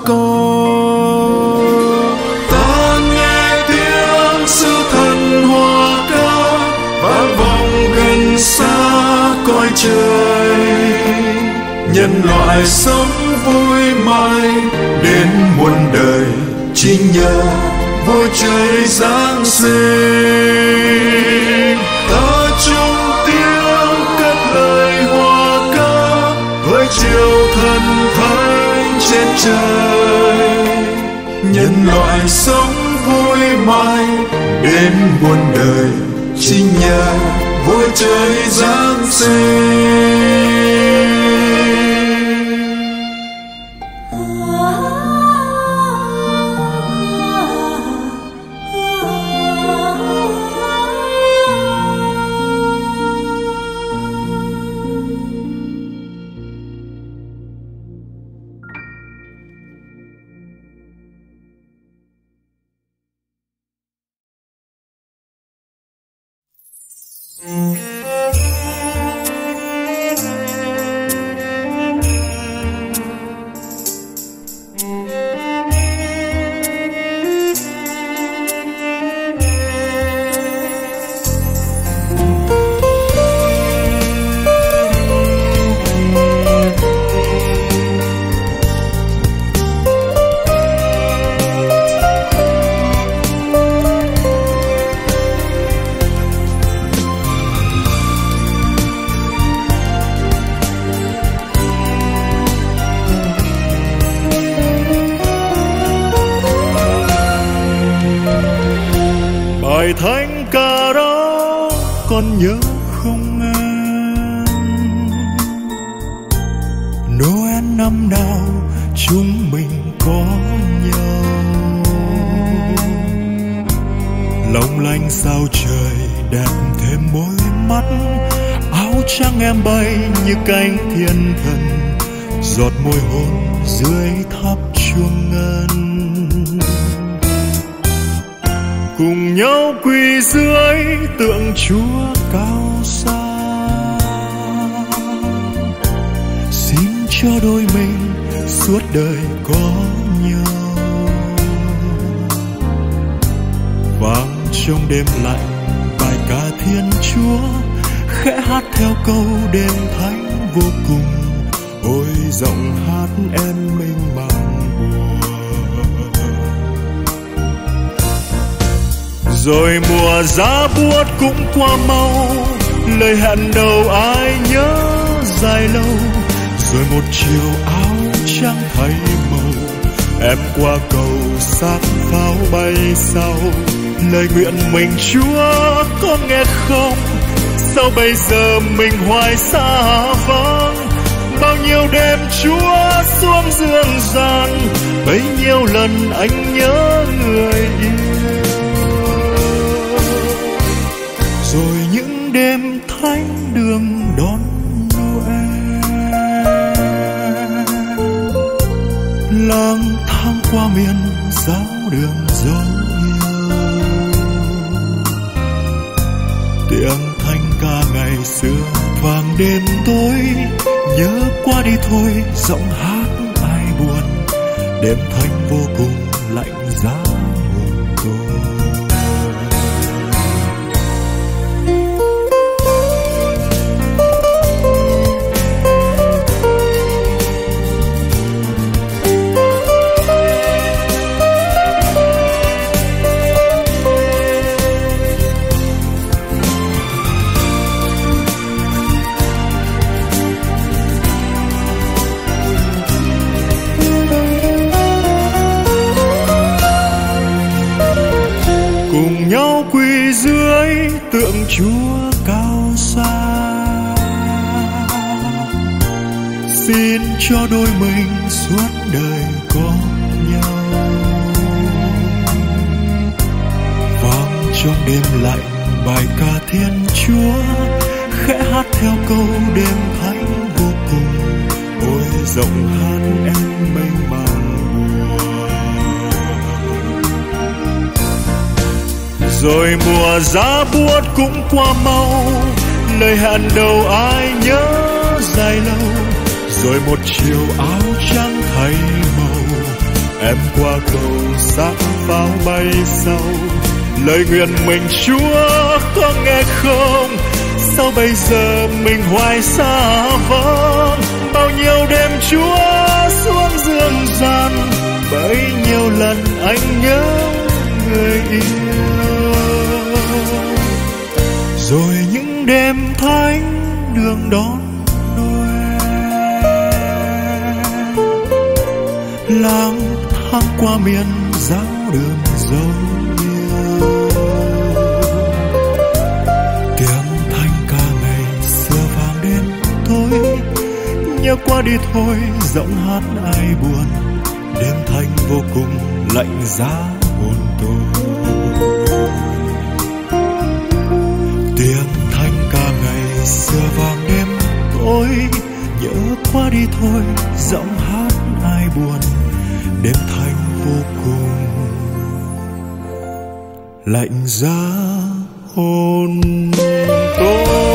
con. Ta nghe tiếng sư thần hòa ca, vang vọng gần xa cõi trời. Nhân loại sống vui mai đến muôn đời, chính nhờ vua trời giáng sinh. Ta chung tiếng cất lời hòa ca, với chiều thần thánh trên trời. Nhân loại sống vui mai đến muôn đời, chính nhờ vua trời giáng sinh. Bài thánh ca đó con nhớ không em? Noel năm nào chúng mình có nhau, long lanh sao trời đẹp thêm môi mắt. Áo trắng em bay như cánh thiên thần, giọt môi hôn dưới tháp chuông ngân. Cùng nhau quỳ dưới tượng Chúa cao xa, xin cho đôi mình suốt đời có nhau. Vang trong đêm lạnh bài ca Thiên Chúa, khẽ hát theo câu đêm thánh vô cùng. Ôi giọng hát em mênh mang buồn. Rồi mùa giá buốt cũng qua mau, lời hẹn đầu ai nhớ dài lâu. Rồi một chiều áo trắng thay màu, em qua cầu xác pháo bay sau. Lời nguyện mình Chúa có nghe không? Sao bây giờ mình hoài xa vắng? Bao nhiêu đêm Chúa xuống dương gian, bấy nhiêu lần anh nhớ người yêu. Rồi những đêm thánh đường đón Noel, lang thang qua miền giáo đường dấu yêu. Tiếng thanh ca ngày xưa vang đêm tối, nhớ qua đi thôi giọng hát ai buồn. Đêm thanh vô cùng lạnh giá hồn tôi. Nhau quỳ dưới tượng Chúa cao xa, cho đôi mình suốt đời có nhau. Vang trong đêm lạnh bài ca Thiên Chúa, khẽ hát theo câu đêm thánh vô cùng. Ôi giọng hát em mênh mang buồn. Rồi mùa giá buốt cũng qua mau, lời hẹn đầu ai nhớ dài lâu. Rồi một chiều áo trắng thay màu, em qua cầu sắc pháo bay sau. Lời nguyện mình Chúa có nghe không? Sao bây giờ mình hoài xa vắng? Bao nhiêu đêm Chúa xuống dương gian, bấy nhiêu lần anh nhớ người yêu. Rồi những đêm thánh đường đón lang thang qua miền giáo đường dấu yêu. Tiếng thanh ca ngày xưa vang đêm tối, nhớ qua đi thôi giọng hát ai buồn. Đêm thanh vô cùng lạnh giá hồn tôi. Tiếng thanh ca ngày xưa vang đêm tối, nhớ qua đi thôi giọng hát ai buồn. Đêm thanh vô cùng lạnh giá hồn tôi.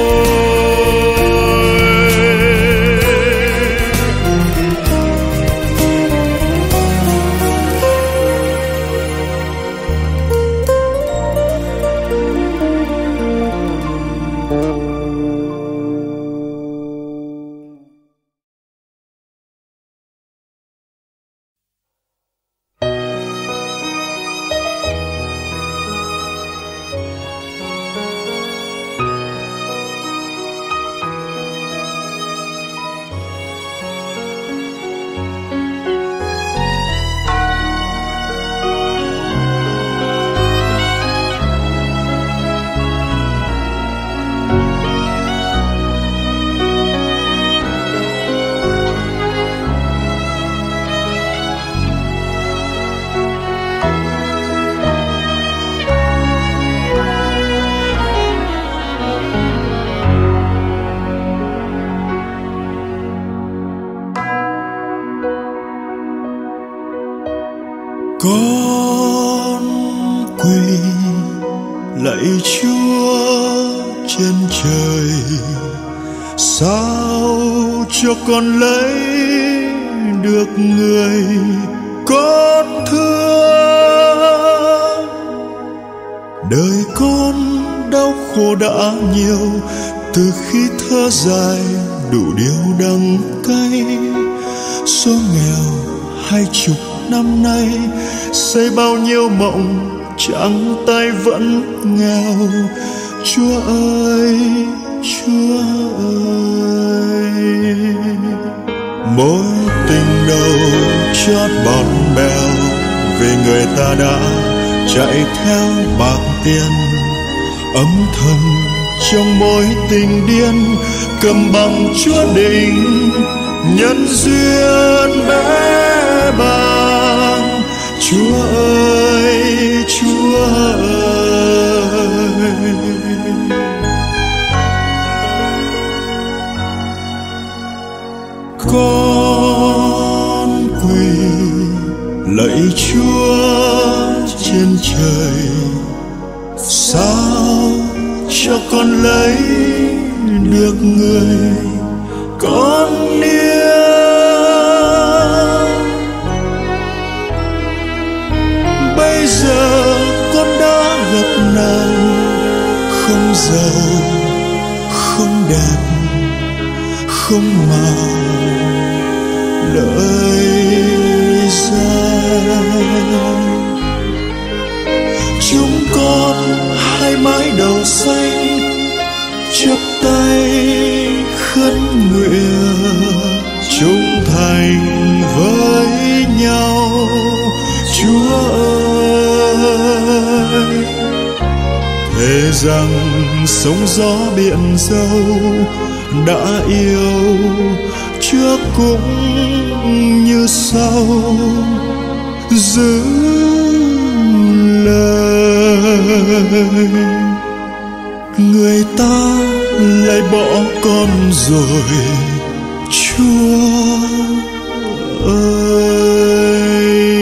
Con quỳ lạy Chúa trên trời, sao cho con lấy được người con thương. Đời con đau khổ đã nhiều, từ khi thơ dài đủ điều đắng cay. Số nghèo hai chục năm nay, xây bao nhiêu mộng trắng tay vẫn nghèo. Chúa ơi, Chúa ơi, mối tình đầu chót bọt bèo, vì người ta đã chạy theo bạc tiền. Âm thầm trong mối tình điên, cầm bằng Chúa định nhân duyên bé bàng. Chúa ơi, Chúa ơi, con quỳ lạy Chúa trên trời, sao cho con lấy được người con yêu. Bây giờ con đã gặp nàng, không giàu, không đẹp, không màu lời gian. Chúng con hai mái đầu xanh, chắp tay khấn nguyện trung thành với nhau. Chúa ơi, thề rằng sóng gió biển dâu đã yêu trước cũng như sau giữ lời. Người ta lại bỏ con rồi Chúa ơi.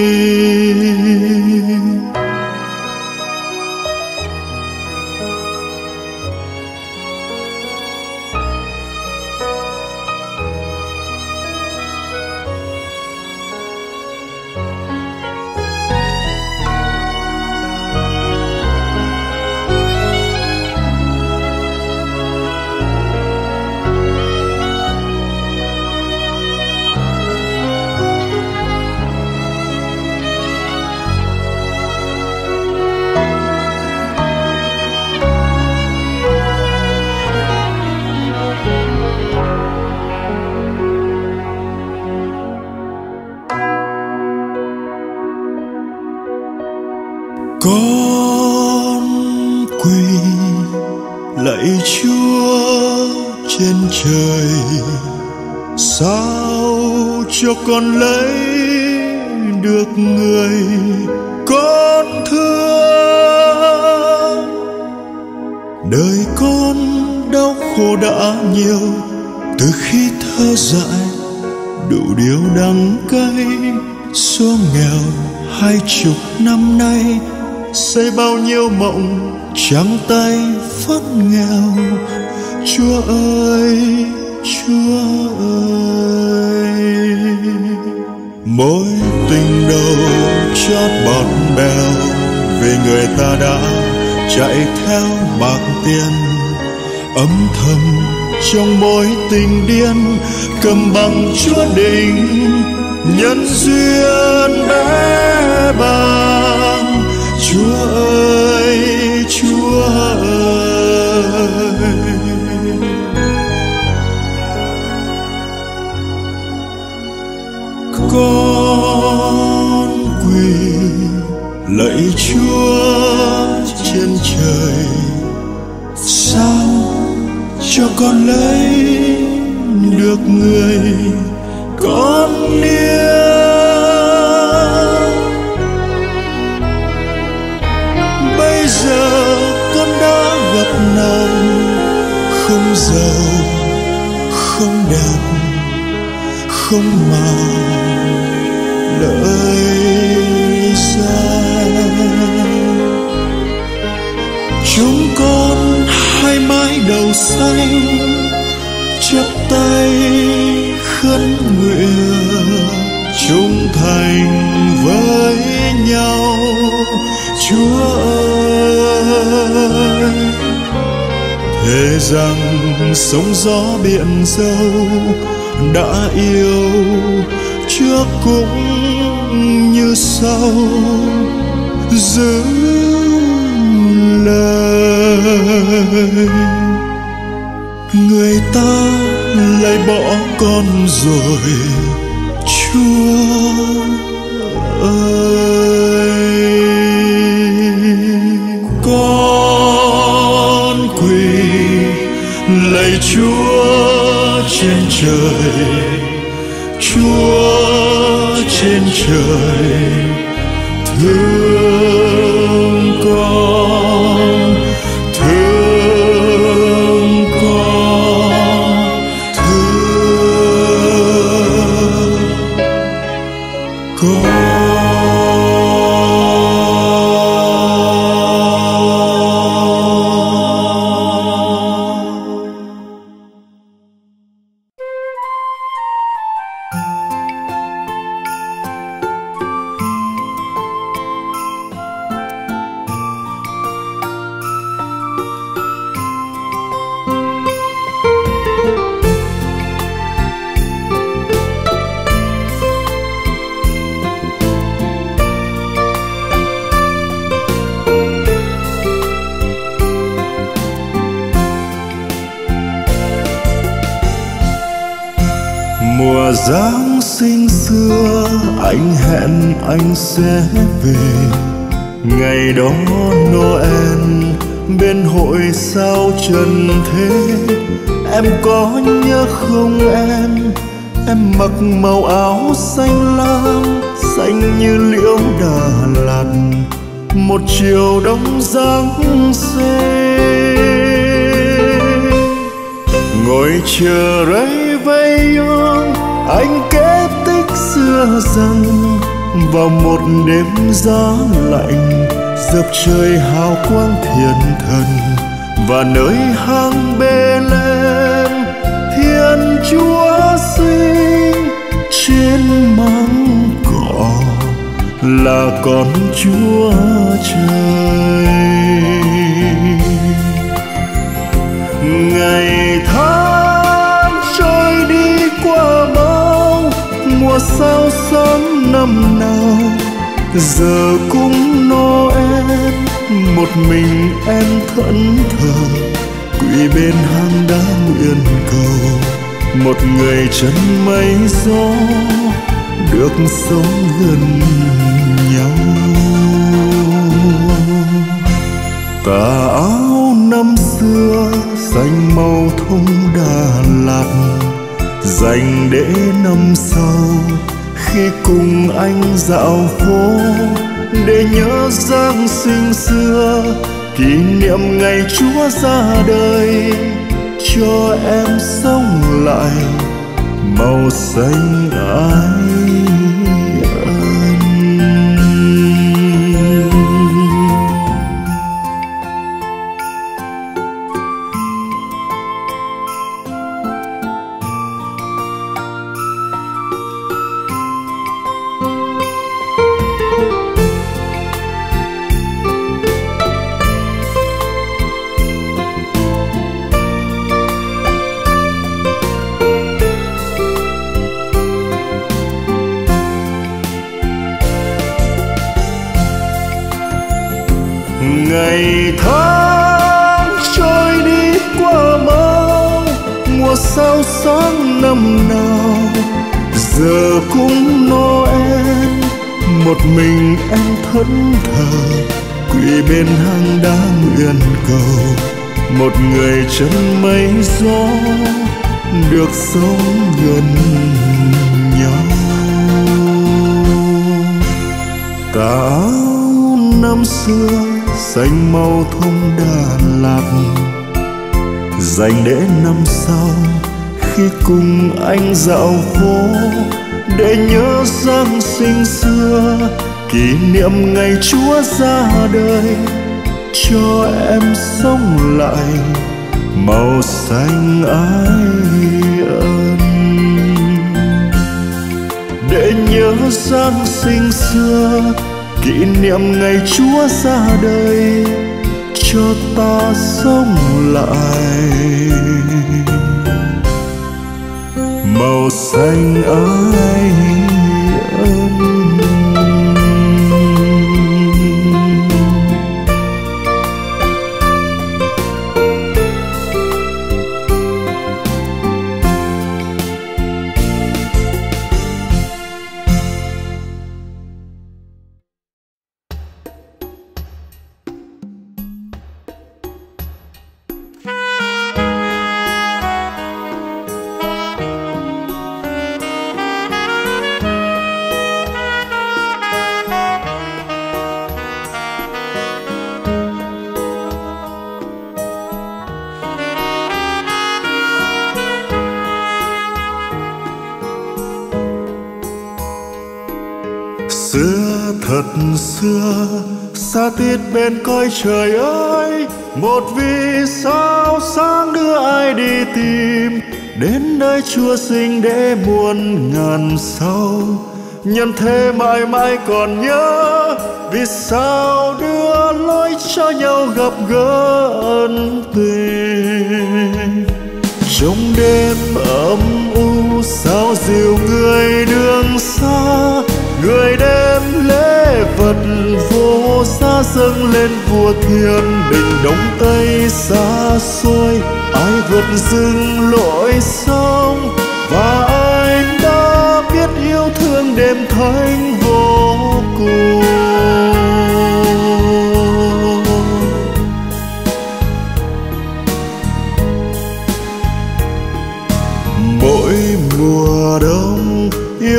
Con quỳ lạy Chúa trên trời, sao cho con lấy được người con thương. Đời con đau khổ đã nhiều, từ khi thơ dại đủ điều đắng cay. Số nghèo hai chục năm nay, xây bao nhiêu mộng trắng tay phất nghèo. Chúa ơi, Chúa ơi, mối tình đầu chót bọt bèo, vì người ta đã chạy theo bạc tiền. Âm thầm trong mối tình điên, cầm bằng Chúa định nhân duyên bé bàng. Chúa ơi, Chúa ơi, con quỳ lạy Chúa trên trời, sao cho con lấy được người con yêu. Bây giờ con đã gặp nàng, không giàu, không đẹp, không màu lời dài. Chúng con hai mái đầu xanh, chắp tay khấn nguyện trung thành với nhau. Chúa ơi, thề rằng sóng gió biển dâu đã yêu trước cũng như sau giữ lời. Người ta lại bỏ con rồi Chúa ơi. Con quỳ lạy Chúa trên trời, Chúa trên trời thương con, thương con, thương con. Mùa Giáng sinh xưa anh hẹn anh sẽ về, ngày đó Noel bên hội sao trần thế. Em có nhớ không em, Em mặc màu áo xanh lam, xanh như liễu Đà Lạt, một chiều đông Giáng sinh. Ngồi chờ rây vây yêu, anh kể tích xưa rằng vào một đêm giá lạnh, dợp trời hào quang thiên thần, và nơi hang Bê-lêm Thiên Chúa sinh trên máng cỏ là con Chúa Trời. Ngày tháng trôi đi qua bao, mùa sao sớm năm nào, giờ cũng Noel một mình em thẫn thờ, quỳ bên hang đá nguyện cầu một người chân mây gió được sống gần nhau. Tà áo năm xưa xanh màu thông Đà Lạt, dành để năm sau khi cùng anh dạo phố, để nhớ Giáng sinh xưa, kỷ niệm ngày Chúa ra đời, cho em sống lại màu xanh ái ân. Ngày tháng trôi đi qua mau, mùa sao sáng năm nào, giờ cũng Noel một mình em thẫn thờ, quỳ bên hang đá nguyện cầu một người chân mây gió được sống gần nhau. Tà áo năm xưa xanh màu thông Đà Lạt, dành để năm sau khi cùng anh dạo phố, để nhớ Giáng sinh xưa, kỷ niệm ngày Chúa ra đời, cho em sống lại màu xanh ái ân. Để nhớ Giáng sinh xưa, kỷ niệm ngày Chúa ra đời, cho ta sống lại màu xanh ái ân. Xưa thật xưa, xa tít bên cõi trời ơi, một vì sao sáng đưa ai đi tìm, đến nơi Chúa sinh để muôn ngàn sau. Nhân thế mãi mãi còn nhớ, vì sao đưa lối cho nhau gặp gỡ ân tình. Trong đêm âm u sao dịu người đường xa, người đem lễ vật vô giá dâng lên vua thiên đình. Đông tây xa xôi ai vượt rừng lội sông, và anh đã biết yêu thương đêm thánh vô cùng. Mỗi mùa đông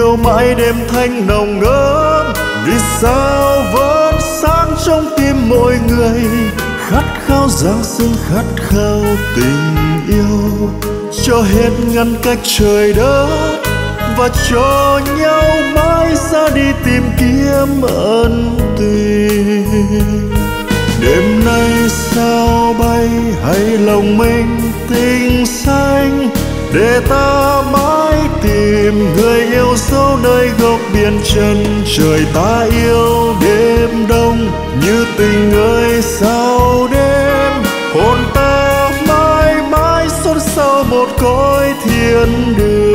yêu mãi đêm thanh nồng ngớm. Vì sao vẫn sáng trong tim mỗi người, khát khao Giáng sinh, khát khao tình yêu, cho hết ngăn cách trời đất và cho nhau mãi ra đi tìm kiếm ân tình. Đêm nay sao bay hay lòng mình tình xanh, để ta mãi tìm người yêu dấu nơi góc biển chân trời. Ta yêu đêm đông như tình ơi sao đêm, hồn ta mãi mãi xôn xao một cõi thiên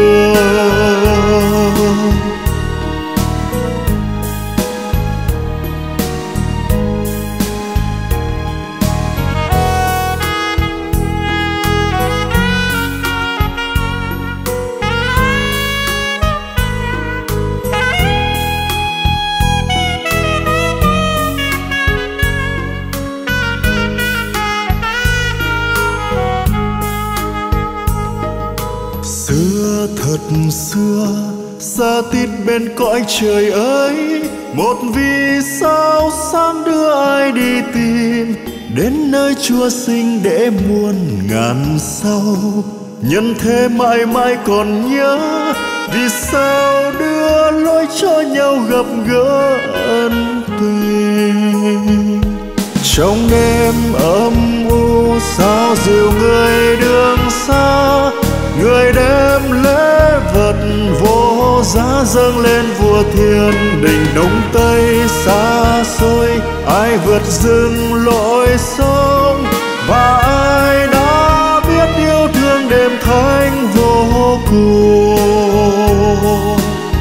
đường. Xưa thật xưa xa tít bên cõi trời ấy, một vì sao sáng đưa ai đi tìm đến nơi Chúa sinh để muôn ngàn sau. Nhân thế mãi mãi còn nhớ, vì sao đưa lối cho nhau gặp gỡ ân tình. Trong đêm âm u sao dịu người đường xa, người đem lễ vật vô giá dâng lên vua thiên đình. Đông tây xa xôi ai vượt rừng lội sông, và ai đã biết yêu thương đêm thánh vô cùng.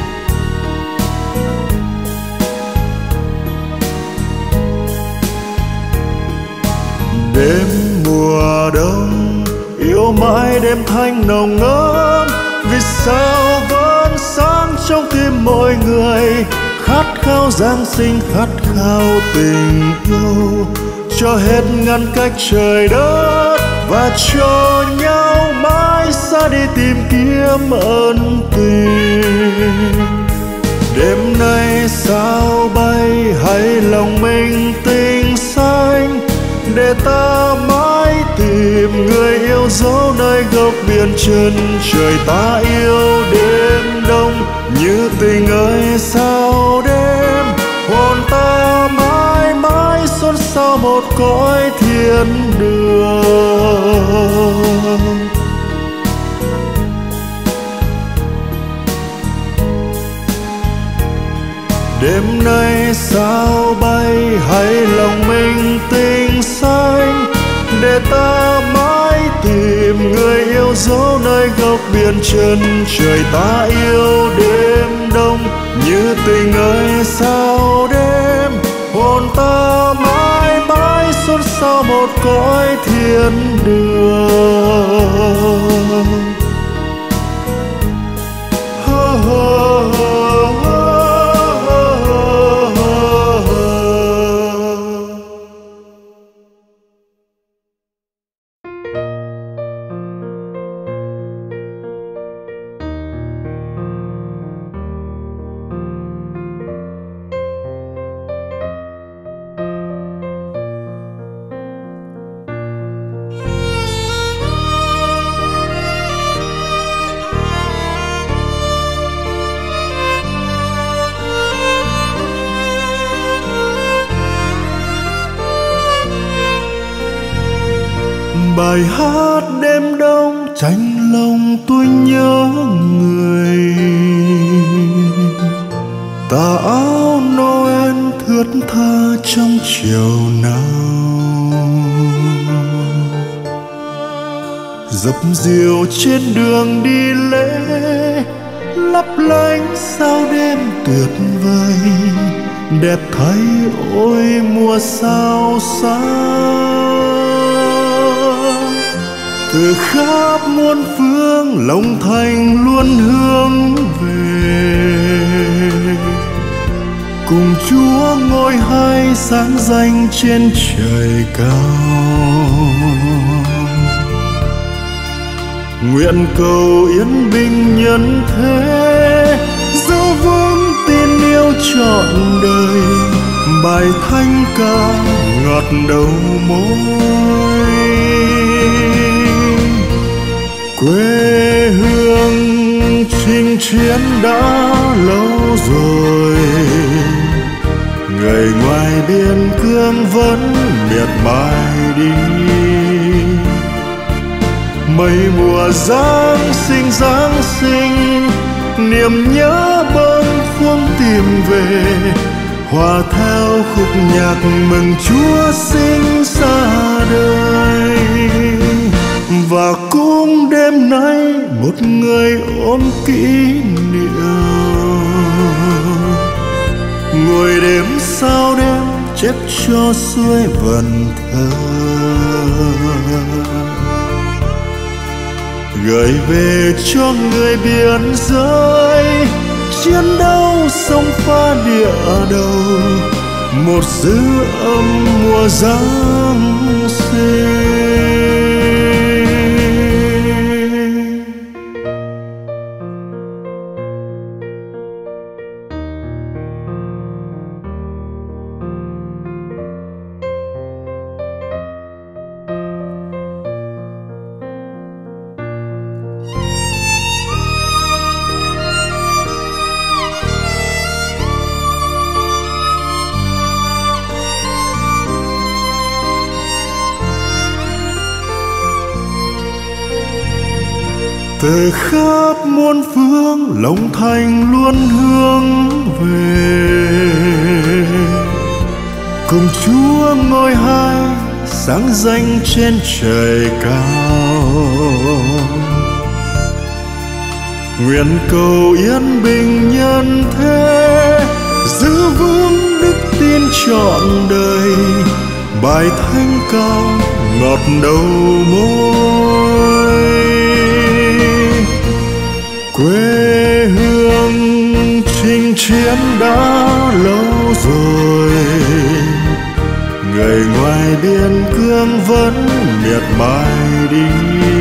Đêm mùa đông yêu mãi đêm thanh nồng ngớm, vì sao vẫn sáng trong tim mỗi người, khát khao Giáng sinh, khát khao tình yêu, cho hết ngăn cách trời đất và cho nhau mãi xa đi tìm kiếm ân tình. Đêm nay sao bay hay lòng mình tình xanh, để ta mãi tìm người yêu dấu nơi góc biển chân trời. Ta yêu đêm đông như tình ơi sao đêm, hồn ta mãi mãi xôn xao một cõi thiên đường. Đêm nay sao bay hay lòng mình tình xanh, để ta mãi tìm người yêu dấu nơi góc biển chân trời. Ta yêu đêm đông như tình ơi sao đêm, hồn ta mãi mãi xôn xao một cõi thiên đường. Oh, oh, oh. Bài hát đêm đông tranh lòng tôi nhớ người, tà áo Noel thướt tha trong chiều nào, dập dìu trên đường đi lễ lấp lánh sao đêm tuyệt vời, đẹp thay ôi mùa sao sáng. Từ khắp muôn phương lòng thành luôn hướng về, cùng Chúa ngôi hai sáng danh trên trời cao. Nguyện cầu yên bình nhân thế, dấu bài thanh ca ngọt đầu môi. Quê hương chinh chiến đã lâu rồi, người ngoài biên cương vẫn miệt mài đi. Mấy mùa Giáng sinh Giáng sinh, niềm nhớ bâng khuâng tìm về, hòa theo khúc nhạc mừng Chúa sinh ra đời. Và cũng đêm nay một người ôm kỷ niệm, ngồi đêm sao đêm chép cho xuôi vần thơ, gửi về cho người biên giới chiến đấu sông pha địa đầu, một dư âm mùa Giáng sinh. Từ khắp muôn phương lòng thành luôn hướng về, cùng Chúa ngôi hai sáng danh trên trời cao. Nguyện cầu yên bình nhân thế, giữ vững đức tin trọn đời, bài thanh cao ngọt đầu môi. Quê hương chinh chiến đã lâu rồi, người ngoài biên cương vẫn miệt mài đi.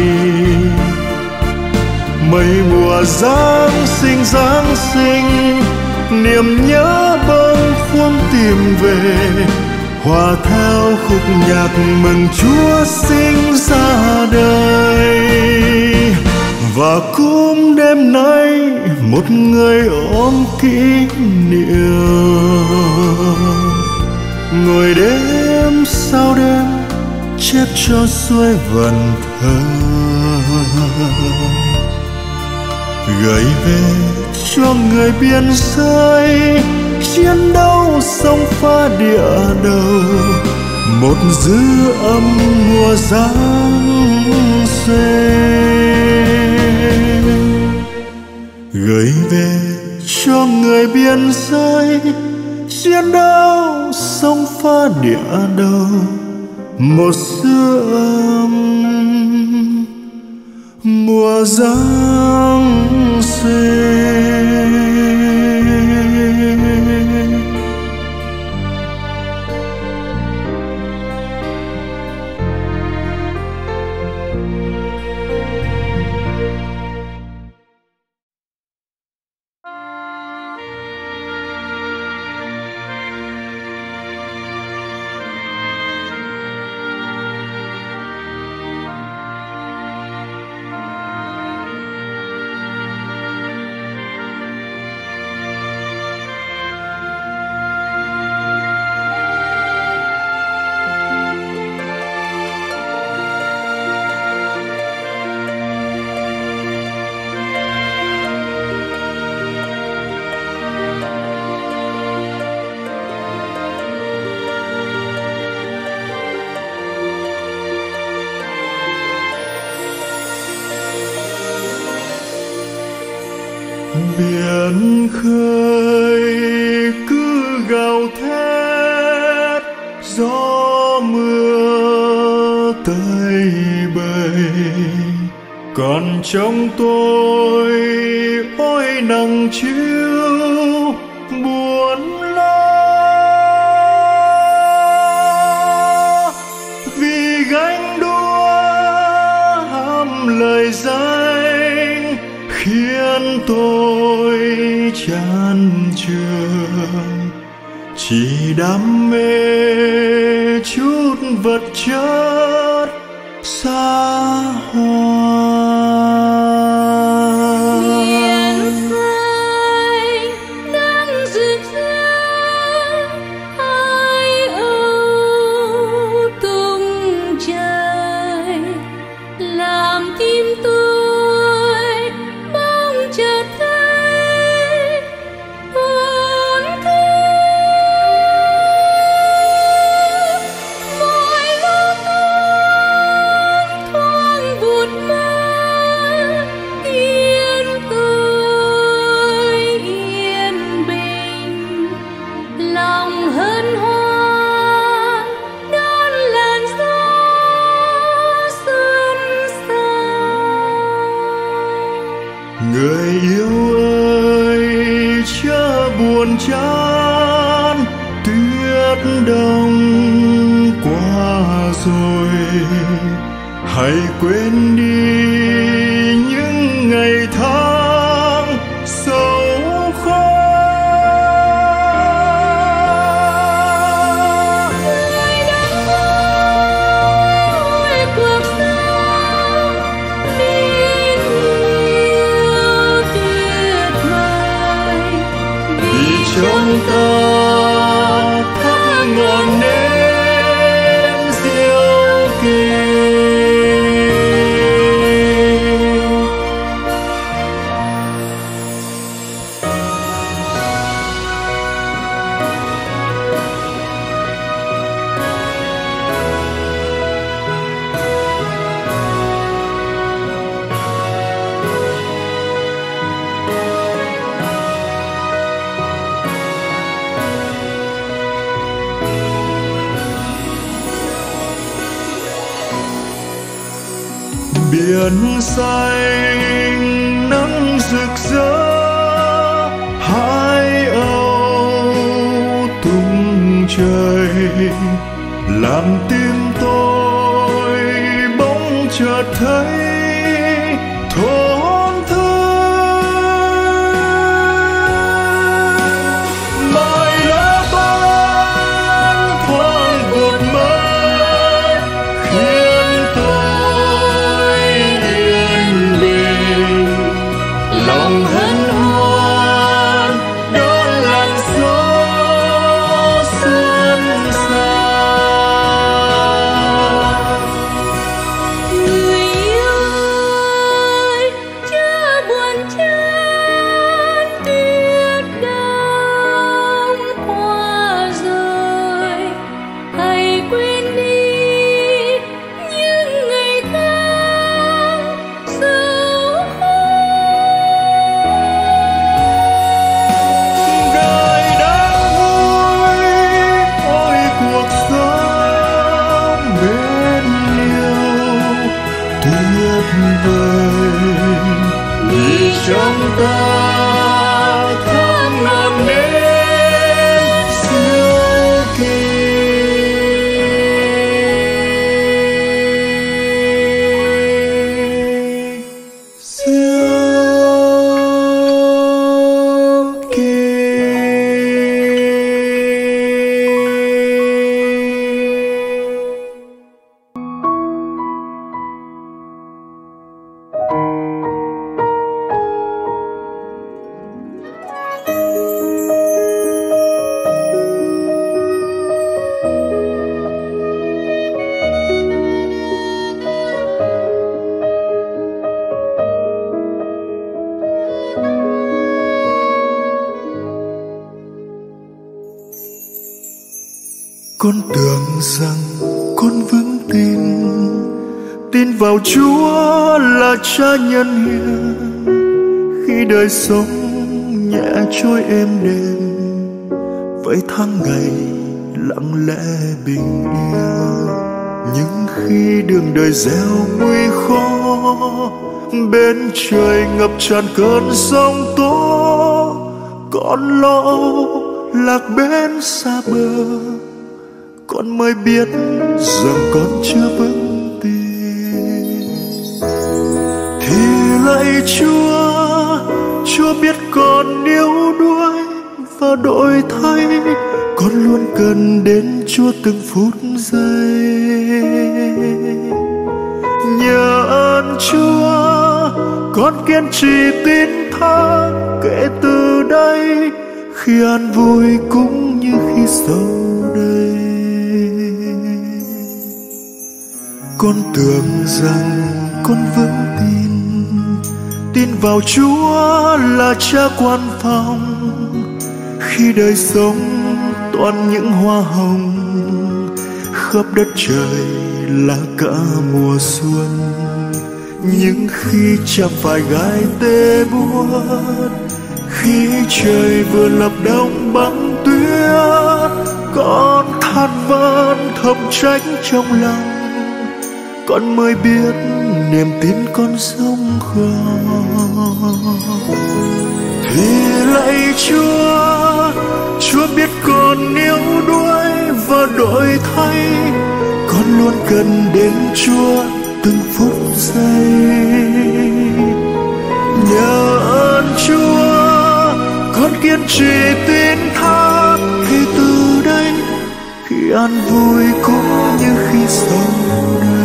Mấy mùa Giáng sinh Giáng sinh, niềm nhớ bâng khuâng tìm về, hòa theo khúc nhạc mừng Chúa sinh ra đời. Và cũng đêm nay một người ôm kỷ niệm, ngồi đêm sau đêm chép cho xuôi vần thơ, gửi về cho người biên giới chiến đấu sông pha địa đầu, một dư âm mùa Giáng sinh. Gửi về cho người biên giới chiến đấu sông pha địa đầu, một dư âm mùa Giáng sinh. Biển khơi cứ gào thét, gió mưa tơi bời, còn trong tôi ôi nắng chiều buồn lo. Vì gánh đua ham lời danh khiến tôi chán chường, chỉ đam mê chút vật chất xa hoa. Người yêu ơi, chớ buồn chán, tuyết đông qua rồi, hãy quên đi những ngày tháng sầu khó. Người đang vui cuộc sống đến nhiều tuyệt vời, vì trong ta thắp ngọn nến diệu kỳ. Biển xanh nắng rực rỡ, hai âu tung trời, làm tim tôi bỗng chợt thấy thốn thức. Mai lá ban thoáng vụt mất, khiến tôi yên bình, lòng hân hoan đón làn gió xuân xa. người yêu ơi, chớ buồn chán, tuyết đông qua rồi, hãy quên đi những ngày tháng sầu Đời đang vui, ôi cuộc sống bên liêu tuyệt vời, vì trong ta thắp ngọn nến siêu kỳ. Siêu kỳ. Con tưởng rằng con vững tin, tin vào Chúa là Cha nhân hiền, khi đời sống nhẹ trôi êm đềm, vậy tháng ngày lặng lẽ bình yên. Nhưng khi đường đời gieo nguy khó, bên trời ngập tràn cơn sóng tố, con lo lạc bên xa bờ, con mới biết rằng con chưa vững tin. Thì lạy Chúa, Chúa biết con yếu đuối và đổi thay, con luôn cần đến Chúa từng phút giây. Nhờ ơn Chúa con kiên trì tin thác, kể từ đây khi an vui cũng như khi sầu đây. Con tưởng rằng con vững tin, tin vào Chúa là Cha quan phòng. Khi đời sống toàn những hoa hồng, khắp đất trời là cả mùa xuân. Nhưng khi chạm phải gai tê buốt, khi trời vừa lập đông băng tuyết, con than vãn thầm trách trong lòng. Con mới biết niềm tin con sống còn. Thì lạy Chúa, Chúa biết con yếu đuối và đổi thay. Con luôn cần đến Chúa từng phút giây. Nhờ ơn Chúa con kiên trì tin thác, khi từ đây khi an vui cũng như khi sầu đây.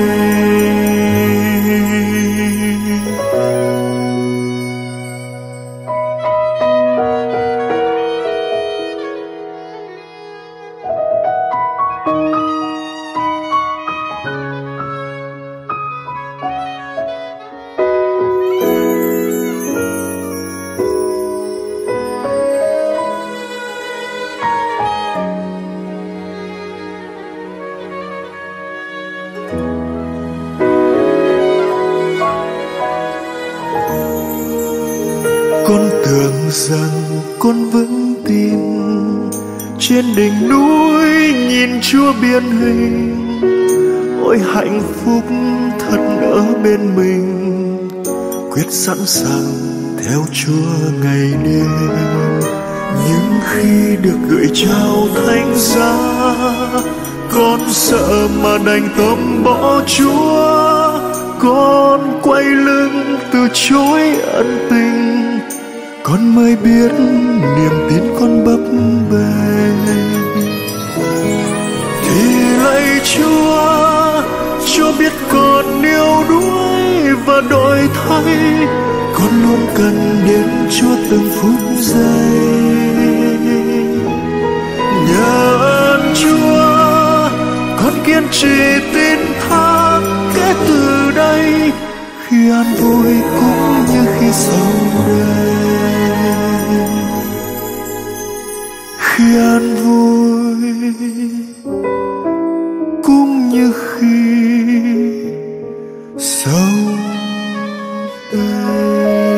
Con tưởng rằng con vững tin, trên đỉnh núi nhìn Chúa biên hình. Ôi hạnh phúc thật ở bên mình, quyết sẵn sàng theo Chúa ngày đêm. Nhưng khi được gửi trao thánh giá, con sợ mà đành tâm bỏ Chúa. Con quay lưng từ chối ân tình, con mới biết niềm tin con bấp bênh. Thì lạy Chúa, Chúa biết con yếu đuối và đổi thay. Con luôn cần đến Chúa từng phút giây. Nhờ ơn Chúa con kiên trì tin thác, kể từ đây khi an vui cũng như khi sầu đây. Khi an vui cũng như khi sầu đây.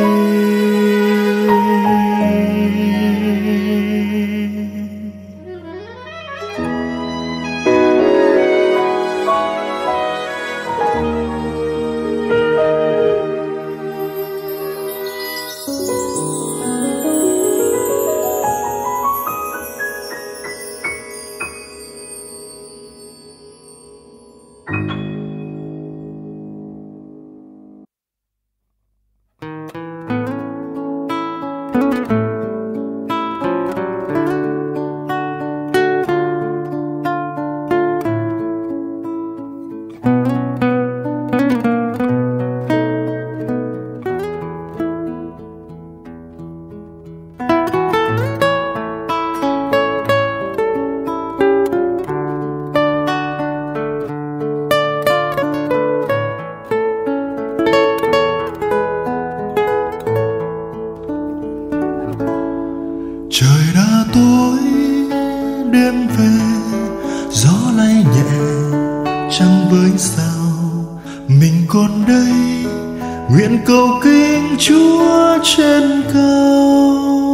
Trời đã tối đêm về, gió lay nhẹ trăng với sao. Mình còn đây nguyện cầu kính Chúa trên cao.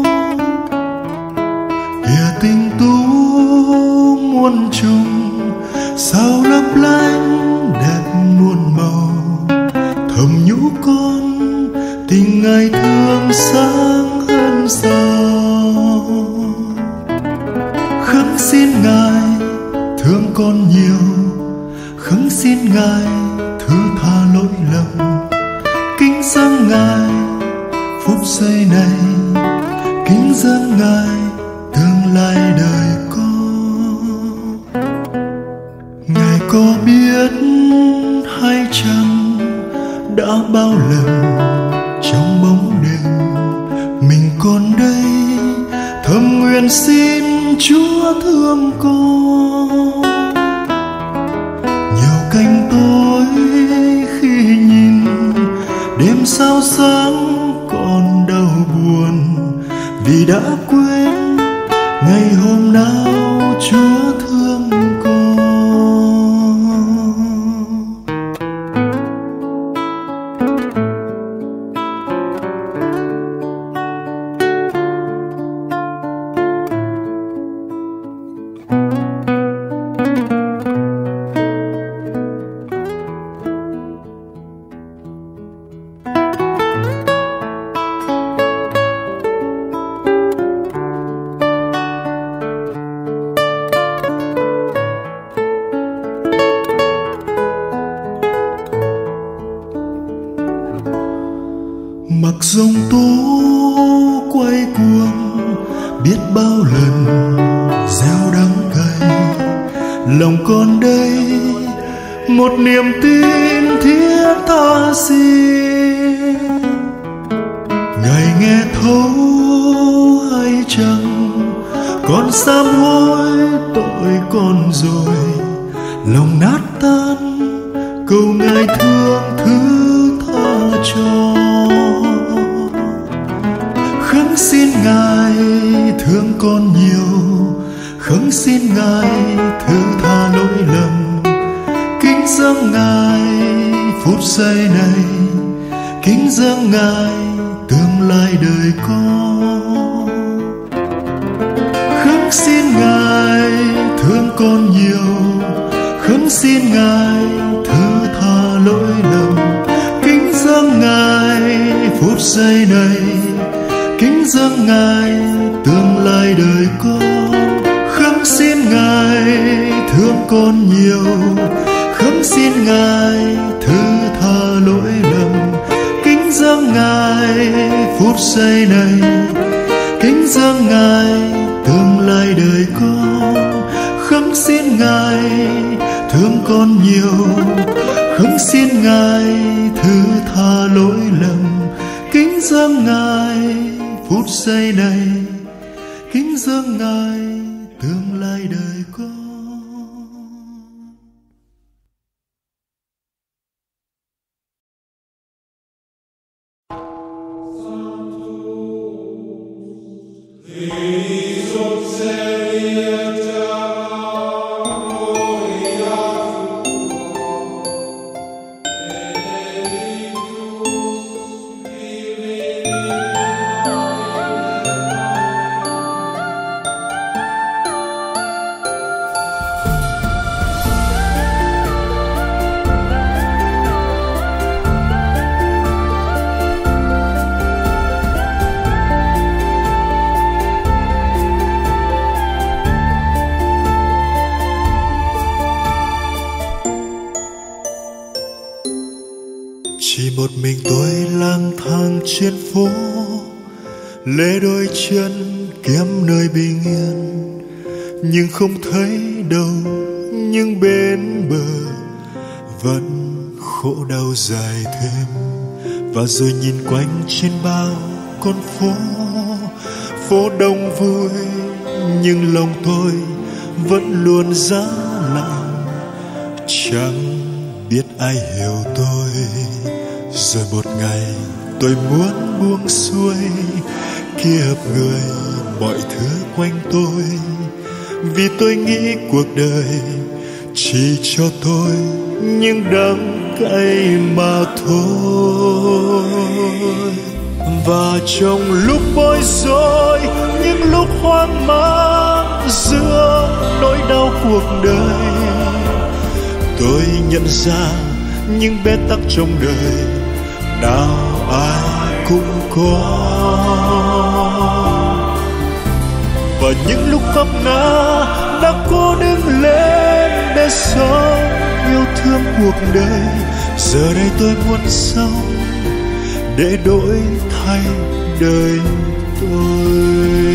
Kìa tình tú muôn trùng, sao lấp lánh đẹp muôn màu. Thầm nhủ con tình ngày thương sáng hơn sao. Khấn xin Ngài thương con nhiều, khấn xin Ngài thứ tha lỗi lầm. Kính dâng Ngài phút giây này, kính dâng Ngài tương lai đời con. bao lần trong bóng đêm mình còn đây, thầm nguyện xin Chúa thương con. Nhiều cánh tối khi nhìn đêm sao sáng còn đau buồn, vì đã quên ngày hôm nào Chúa thương con. Mặc dòng tố quay cuồng biết bao lần gieo đắng cay, lòng con đây một niềm tin thiết tha xin. Ngài nghe thấu hay chăng, con sám hối tội con rồi, lòng nát tan cầu Ngài thương thứ tha cho. Khấn xin Ngài thương con nhiều, khấn xin Ngài thứ tha lỗi lầm. Kính dâng Ngài phút giây này, kính dâng Ngài tương lai đời con. Khấn xin Ngài thương con nhiều, khấn xin Ngài thứ tha lỗi lầm. Kính dâng Ngài phút giây này, kính dâng Ngài tương lai đời con. Khấn xin Ngài thương con nhiều, khấn xin Ngài thứ tha lỗi lầm. Kính dâng Ngài phút giây này, kính dâng Ngài tương lai đời con. Khấn xin Ngài thương con nhiều, khấn xin Ngài thứ tha lỗi lầm. Kính dâng Ngài phút giây này, kính dâng Ngài tương lai đời con. Chỉ một mình tôi lang thang trên phố, lê đôi chân kiếm nơi bình yên, nhưng không thấy đâu những bên bờ vẫn khổ đau dài thêm. Và rồi nhìn quanh trên bao con phố, phố đông vui nhưng lòng tôi vẫn luôn giá lạnh, chẳng biết ai hiểu tôi. Rồi một ngày tôi muốn buông xuôi kiếp người mọi thứ quanh tôi, vì tôi nghĩ cuộc đời chỉ cho tôi những đắng cay mà thôi. Và trong lúc bối rối, những lúc hoang mang giữa nỗi đau cuộc đời, tôi nhận ra những bế tắc trong đời nào ai cũng có. Và những lúc vấp ngã đã cố đứng lên để sống yêu thương cuộc đời. Giờ đây tôi muốn sống để đổi thay đời tôi.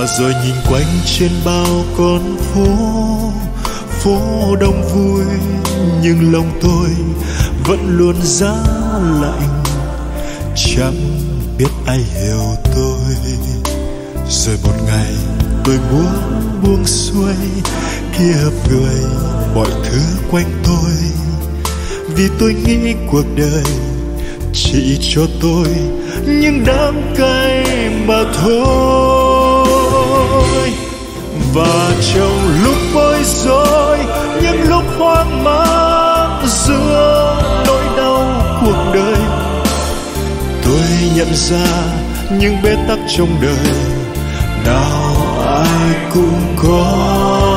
Và rồi nhìn quanh trên bao con phố, phố đông vui nhưng lòng tôi vẫn luôn giá lạnh, chẳng biết ai hiểu tôi. Rồi một ngày tôi muốn buông xuôi kia hợp người mọi thứ quanh tôi, vì tôi nghĩ cuộc đời chỉ cho tôi những đắng cay mà thôi. Và trong lúc bối rối, những lúc hoang mang giữa nỗi đau cuộc đời, tôi nhận ra những bế tắc trong đời nào ai cũng có.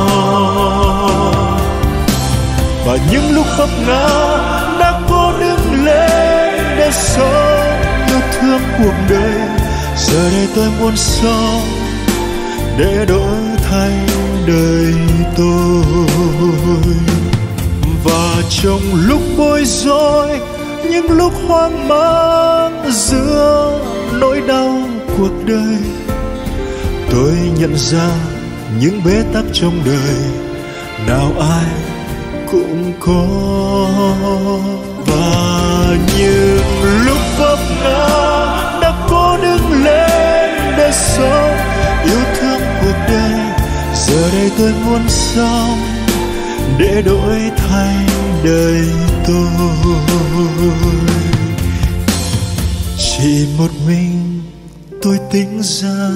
Và những lúc vấp ngã đã cố đứng lên để sống yêu thương cuộc đời. Giờ đây tôi muốn sống để đổi thay đời tôi. Và trong lúc bối rối, những lúc hoang mang giữa nỗi đau cuộc đời, tôi nhận ra những bế tắc trong đời nào ai cũng có. Và những lúc vấp ngã đã cố đứng lên để sống yêu thương cuộc đời. Giờ đây tôi muốn sống để đổi thay đời tôi. Chỉ một mình tôi tỉnh ra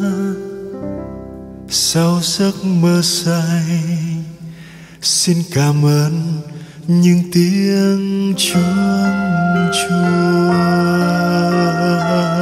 sau giấc mơ say, xin cảm ơn những tiếng chuông chùa.